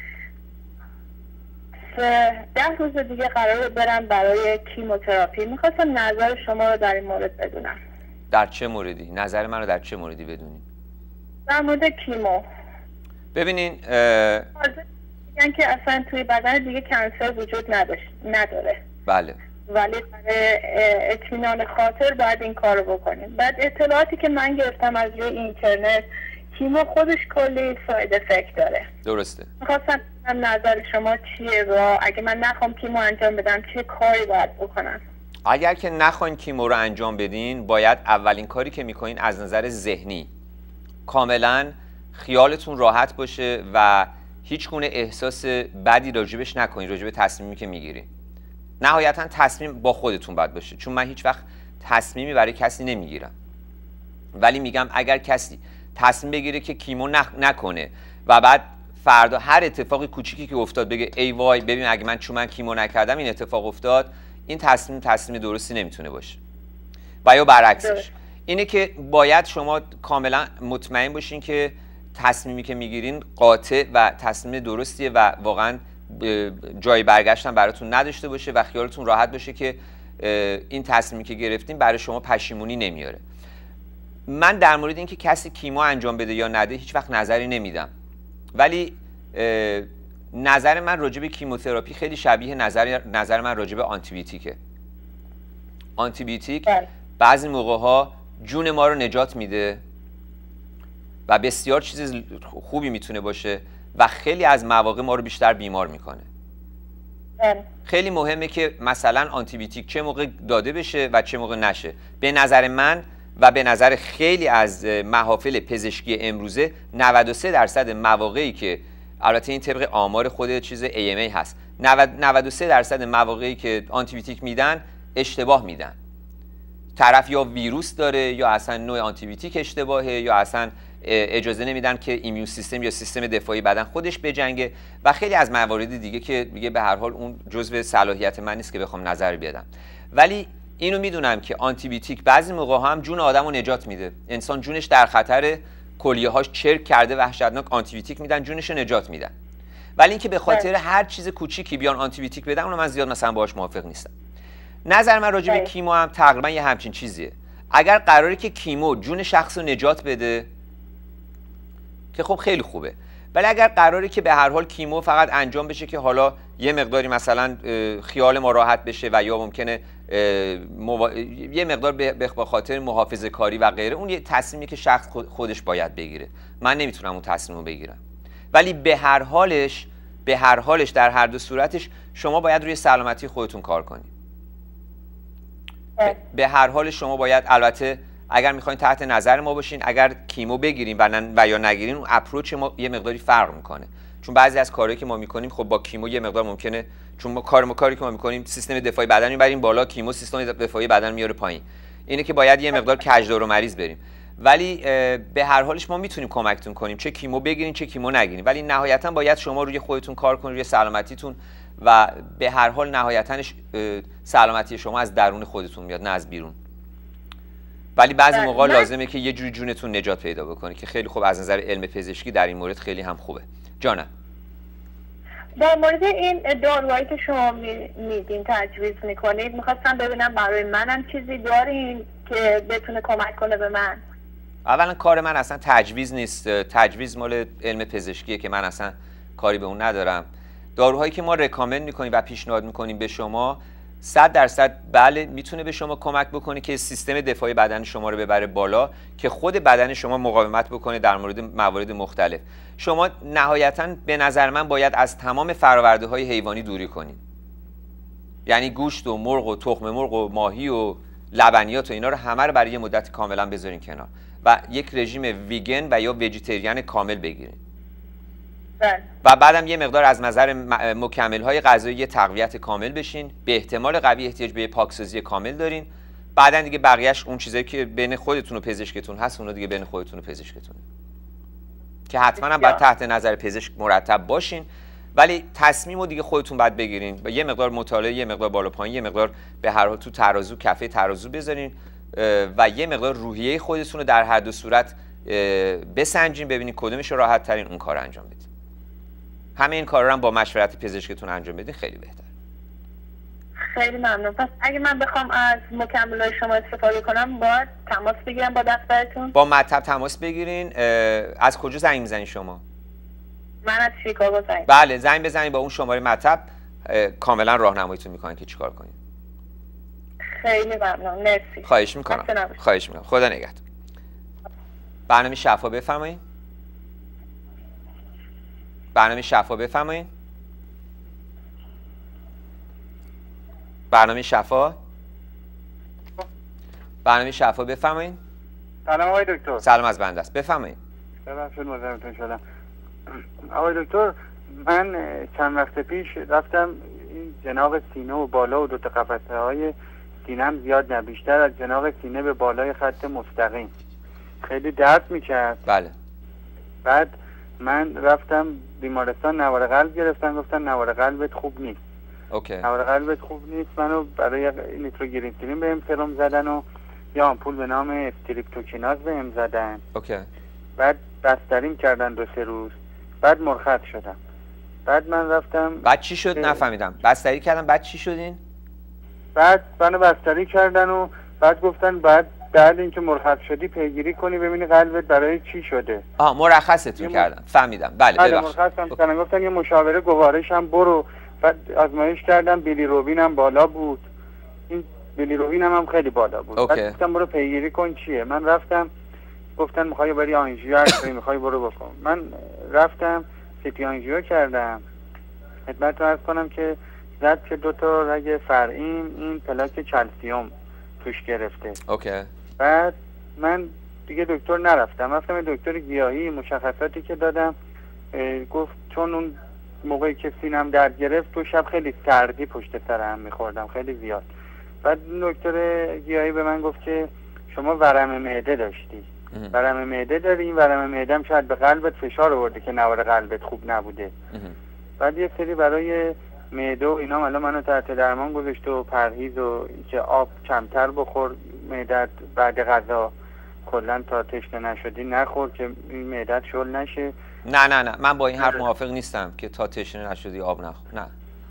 S2: 10 روز دیگه قراره برم برای کیموتراپی. میخواستم نظر شما رو در این مورد بدونم.
S1: در چه موردی؟ نظر من رو در چه موردی بدونی؟
S2: در مورد کیمو.
S1: ببینین
S2: میگن که اصلا توی بدن دیگه کنسر وجود نداره.
S1: بله.
S2: ولی برای اطمینان خاطر باید این کارو بکنیم. بعد اطلاعاتی که من گرفتم از روی اینترنت، کیمو خودش کلی ساید افکت داره.
S1: درسته.
S2: میخواستم نظر شما چیه و اگه من نخوام کیمو انجام بدم چه کاری باید بکنم؟
S1: اگر که نخواین کیمو رو انجام بدین، باید اولین کاری که میکنین از نظر ذهنی کاملا خیالتون راحت باشه و هیچ گونه احساس بدی راجبش نکنین، راجب تصمیمی که میگیرین. نهایتا تصمیم با خودتون باید باشه، چون من هیچ وقت تصمیمی برای کسی نمیگیرم، ولی میگم اگر کسی تصمیم بگیره که کیمو نکنه و بعد فردا هر اتفاقی کوچیکی که افتاد بگه ای وای ببین اگه من کیمو نکردم این اتفاق افتاد، این تصمیم درستی نمیتونه باشه. و یا برعکسش اینه که باید شما کاملا مطمئن باشین که تصمیمی که میگیرین قاطع و تصمیم درستیه و واقعا جای برگشتن براتون نداشته باشه و خیالتون راحت باشه که این تصمیمی که گرفتین برای شما پشیمونی نمیاره. من در مورد اینکه کسی کیمو انجام بده یا نده هیچ وقت نظری نمیدم، ولی نظر من راجع به کیموتراپی خیلی شبیه نظر من راجع به آنتیبیوتیکه. آنتیبیوتیک بعضی موقع‌ها جون ما رو نجات میده و بسیار چیز خوبی میتونه باشه و خیلی از مواقع ما رو بیشتر بیمار میکنه. خیلی مهمه که مثلا آنتیبیوتیک چه موقع داده بشه و چه موقع نشه. به نظر من و به نظر خیلی از محافل پزشکی امروزه 93% مواقعی که البته این طبق آمار خود چیز AMA هست، 93% مواقعی که آنتیبیوتیک میدن اشتباه میدن. طرف یا ویروس داره یا اصلا نوع آنتیبیوتیک اشتباهه یا اصلا اجازه نمیدن که ایمیون سیستم یا سیستم دفاعی بدن خودش بجنگه و خیلی از موارد دیگه که دیگه به هر حال اون جزء صلاحیت من نیست که بخوام نظر بدم. ولی اینو میدونم که آنتیبیوتیک بعضی موقع هم جون آدمو نجات میده. انسان جونش در خطر، کلیه‌هاش چرک کرده وحشتناک، آنتیبیوتیک میدن جونش رو نجات میدن. ولی اینکه به خاطر هر چیز کوچیکی بیان آنتیبیوتیک بدن، اونو من زیاد مثلا باهاش موافق نیستم. نظر من راجع به کیمو هم تقریبا یه همچین چیزیه. اگر قراره که کیمو جون شخص رو نجات بده که خب خیلی خوبه، ولی اگر قراره که به هر حال کیمو فقط انجام بشه که حالا یه مقداری مثلا خیال ما راحت بشه و یا ممکنه یه مقدار به خاطر محافظه کاری و غیره، اون یه تصمیمی که شخص خودش باید بگیره. من نمیتونم اون تصمیم رو بگیرم، ولی به هر حالش در هر دو صورتش شما باید روی سلامتی خودتون کار کنید. به هر حال شما باید، البته اگر میخواین تحت نظر ما باشین، اگر کیمو بگیریم و یا نگیرین، اون اپروچ ما یه مقداری فرق میکنه، چون بعضی از کارهایی که ما میکنیم خب با کیمو یه مقدار ممکنه، چون ما کاری که ما میکنیم سیستم دفاعی بدن میبریم بالا، کیمو سیستم دفاعی بدن میاره پایین. اینه که باید یه مقدار کجدار و مریض بریم، ولی به هر حالش ما میتونیم کمکتون کنیم، چه کیمو بگیرین چه کیمو نگیرین، ولی نهایتا باید شما روی خودتون کار کنید، روی سلامتیتون، و به هر حال نهایتاش سلامتی شما از درون خودتون میاد نه از بیرون. ولی بعضی موقع لازمه که یه جوری جونتون نجات پیدا بکنه که خیلی خوب از نظر علم پزشکی در این مورد خیلی هم خوبه. جانم
S2: در مورد این داروهایی که شما میدین تجویز میکنید، میخواستم ببینم برای منم چیزی دارین که بتونه کمک کنه به من؟
S1: اولا کار من اصلا تجویز نیست، تجویز مال علم پزشکیه که من اصلا کاری به اون ندارم. داروهایی که ما رکامند میکنیم و پیشنهاد میکنیم به شما 100% بله میتونه به شما کمک بکنه که سیستم دفاعی بدن شما رو ببره بالا، که خود بدن شما مقاومت بکنه در مورد موارد مختلف. شما نهایتاً به نظر من باید از تمام فرآورده های حیوانی دوری کنید، یعنی گوشت و مرغ و تخم مرغ و ماهی و لبنیات و اینا رو همه رو برای یه مدت کاملا بذارین کنار و یک رژیم ویگن و یا ویجیتریان کامل بگیرید. و بعدم یه مقدار از نظر مکمل‌های غذایی تقویت کامل بشین، به احتمال قوی احتیاج به پاکسازی کامل دارین. بعدن دیگه بقیه‌اش اون چیزایی که بین خودتون و پزشکتون هست، اون دیگه بین خودتون و پزشکتونه که حتما هم باید تحت نظر پزشک مرتب باشین، ولی تصمیمو دیگه خودتون باید بگیرین. یه مقدار مطالعه، یه مقدار بالا پایین، یه مقدار به هر حال تو ترازو، کفه ترازو بذارین، و یه مقدار روحیه خودتون رو در هر دو صورت بسنجین، ببینید کدومش رو راحت ترین اون کار انجام بدید. همه این کارا رو هم با مشورت پزشکتون انجام بدین، خیلی بهتر.
S2: خیلی ممنون. پس اگه من بخوام از مکمل‌های شما استفاده کنم باید تماس بگیرم با دفترتون؟
S1: با مطب تماس بگیرین. از کجا زنگ میزنین شما؟
S2: من از شیکاگو زنگ.
S1: بله زنگ بزنین با اون شماره مطب، کاملا راهنماییتون میکنن که چیکار کنین.
S2: خیلی ممنون. مرسی.
S1: خواهش میکنم. خدا نگهدار. برنامه شفا بفرمایید. برنامه شفا بفرمایید. برنامه شفا بفرمایید.
S7: سلام آقای دکتر.
S1: سلام از بنده است، بفرمایید.
S7: ببخشید مزاحمتون شدم. آقای دکتر، من چند وقت پیش رفتم این جناق سینه و بالا و دو تا قفسه های سینه‌ام زیاد نه، بیشتر از جناق سینه به بالای خط مستقیم خیلی درد میکرد.
S1: بله.
S7: بعد من رفتم بیمارستان نوار قلب گرفتن، گفتن نوار قلبت خوب نیست.
S1: اوکی.
S7: نوار قلبت خوب نیست. منو برای نیتروگلیسرین بهم سرم زدن و یا آمپول به نام استریپتوکیناز بهم زدن.
S1: اوکی.
S7: بعد بستریم کردن 2-3 روز. بعد مرخص شدم. بعد من رفتم.
S1: بعد چی شد؟ نفهمیدم. بستری کردن بعد چی شدین؟
S7: بعد منو بستری کردن و بعد گفتن بعد اینکه مرخص شدی پیگیری کنی ببینی قلبت برای چی شده.
S1: مرخصتون کردن. فهمیدم. بله ببخشید.
S7: مرخصم کردن. گفتن یه مشاوره گوارش هم برو. بعد آزمایش کردم، بیلیروبین هم بالا بود. این بیلیروبین هم خیلی بالا بود. بعد گفتم برو پیگیری کن چیه. من رفتم، گفتن میخوای بری آنژیو هستی، میخوای برو بکن. من رفتم سیتی آنژیو کردم. خدمتتون عرض کنم که زد که 2 تا رگ فرعین این پلاک کلسیوم توش گرفته.
S1: اوکی.
S7: بعد من دیگه دکتر نرفتم، رفتم دکتر گیاهی. مشخصاتی که دادم گفت چون اون موقعی که سینم درد گرفت تو شب خیلی سردی پشت سرم میخوردم خیلی زیاد. بعد دکتر گیاهی به من گفت که شما ورم معده داشتی. ورم معده داری، این ورم معده هم شاید به قلبت فشار آورده که نوار قلبت خوب نبوده. بعد یه سری برای معده و اینا الان منو تحت درمان گذاشته و پرهیز و که آب کمتر بخور، معدت بعد غذا کلا تا تشنه نشدی نخور که این معدت شل نشه.
S1: نه من با این حرف موافق نیستم که تا تشنه نشدی آب نخور.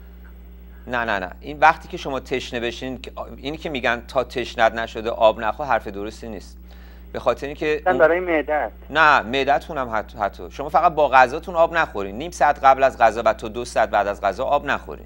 S1: نه این وقتی که شما تشنه بشین، اینی که میگن تا تشنت نشده آب نخور حرف درستی نیست. به خاطر اینکه
S7: برای معدت
S1: نه، معدتون هم حتی شما فقط با غذاتون آب نخورین. نیم ساعت قبل از غذا و تا 2 ساعت بعد از غذا آب نخورین.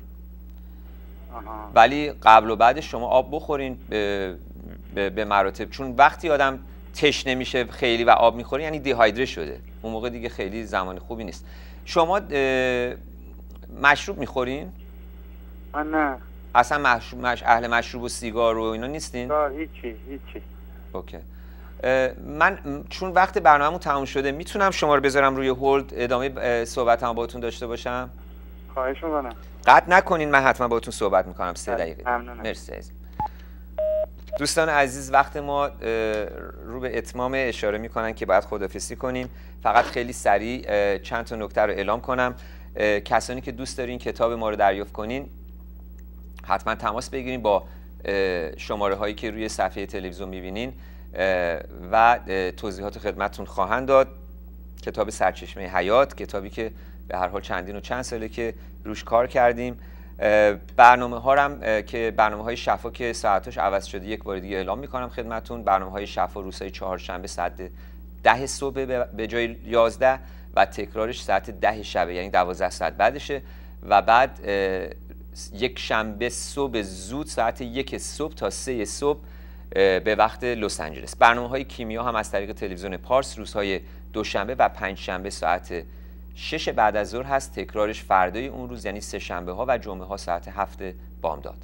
S1: ولی قبل و بعدش شما آب بخورین به مراتب، چون وقتی آدم تشنه میشه خیلی و آب میخوره یعنی دیهایدره شده، اون موقع دیگه خیلی زمان خوبی نیست. شما مشروب میخورین؟
S7: من نه.
S1: اصلا اهل مشروب و سیگار و اینا نیستین؟
S7: هیچی.
S1: اوکی. من چون وقت برنامه‌مون تموم شده میتونم شما رو بذارم روی هولد ادامه صحبتم باهاتون داشته باشم؟
S7: خواهش می‌کنم.
S1: قطع نکنین، من حتما باهاتون صحبت میکنم 3 دقیقه.
S7: ممنونم.
S1: مرسی عزیز. دوستان عزیز وقت ما رو به اتمام، اشاره میکنن که باید خداحافظی کنیم. فقط خیلی سریع چند تا نکته رو اعلام کنم. کسانی که دوست دارین کتاب ما رو دریافت کنین حتما تماس بگیرین با شماره هایی که روی صفحه تلویزیون میبینین و توضیحات خدمتتون خواهند داد. کتاب سرچشمه حیات، کتابی که به هر حال چند ساله که روش کار کردیم. برنامه ها هم که برنامه های شفا که ساعتش عوض شده یک بار دیگه اعلام میکنم خدمتتون. برنامه های شفا روزهای چهارشنبه ساعت 10 صبح به جای 11 و تکرارش ساعت 10 شب، یعنی 12 ساعت بعدشه. و بعد یک شنبه صبح زود ساعت 1 صبح تا 3 صبح به وقت لس آنجلس. برنامه های کیمیا هم از طریق تلویزیون پارس روزهای دوشنبه و پنجشنبه ساعت 6 بعد از ظهر هست. تکرارش فردای اون روز یعنی سه شنبه ها و جمعه ها ساعت 7 بامداد.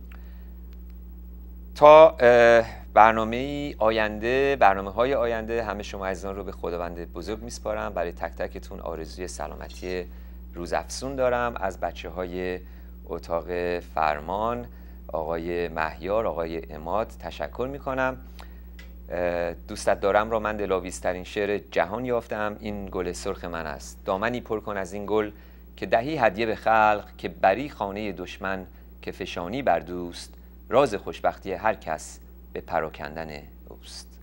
S1: تا برنامه های آینده همه شما عزیزان رو به خداوند بزرگ میسپارم. برای تک تکتون آرزوی سلامتی روزافزون دارم. از بچه های اتاق فرمان، آقای مهیار، آقای عماد تشکر میکنم. دوستت دارم را من دلاویزترین شعر جهان یافتم، این گل سرخ من است. دامنی پر کن از این گل که دهی هدیه به خلق، که بری خانه دشمن که فشانی بر دوست. راز خوشبختی هر کس به پراکندن اوست.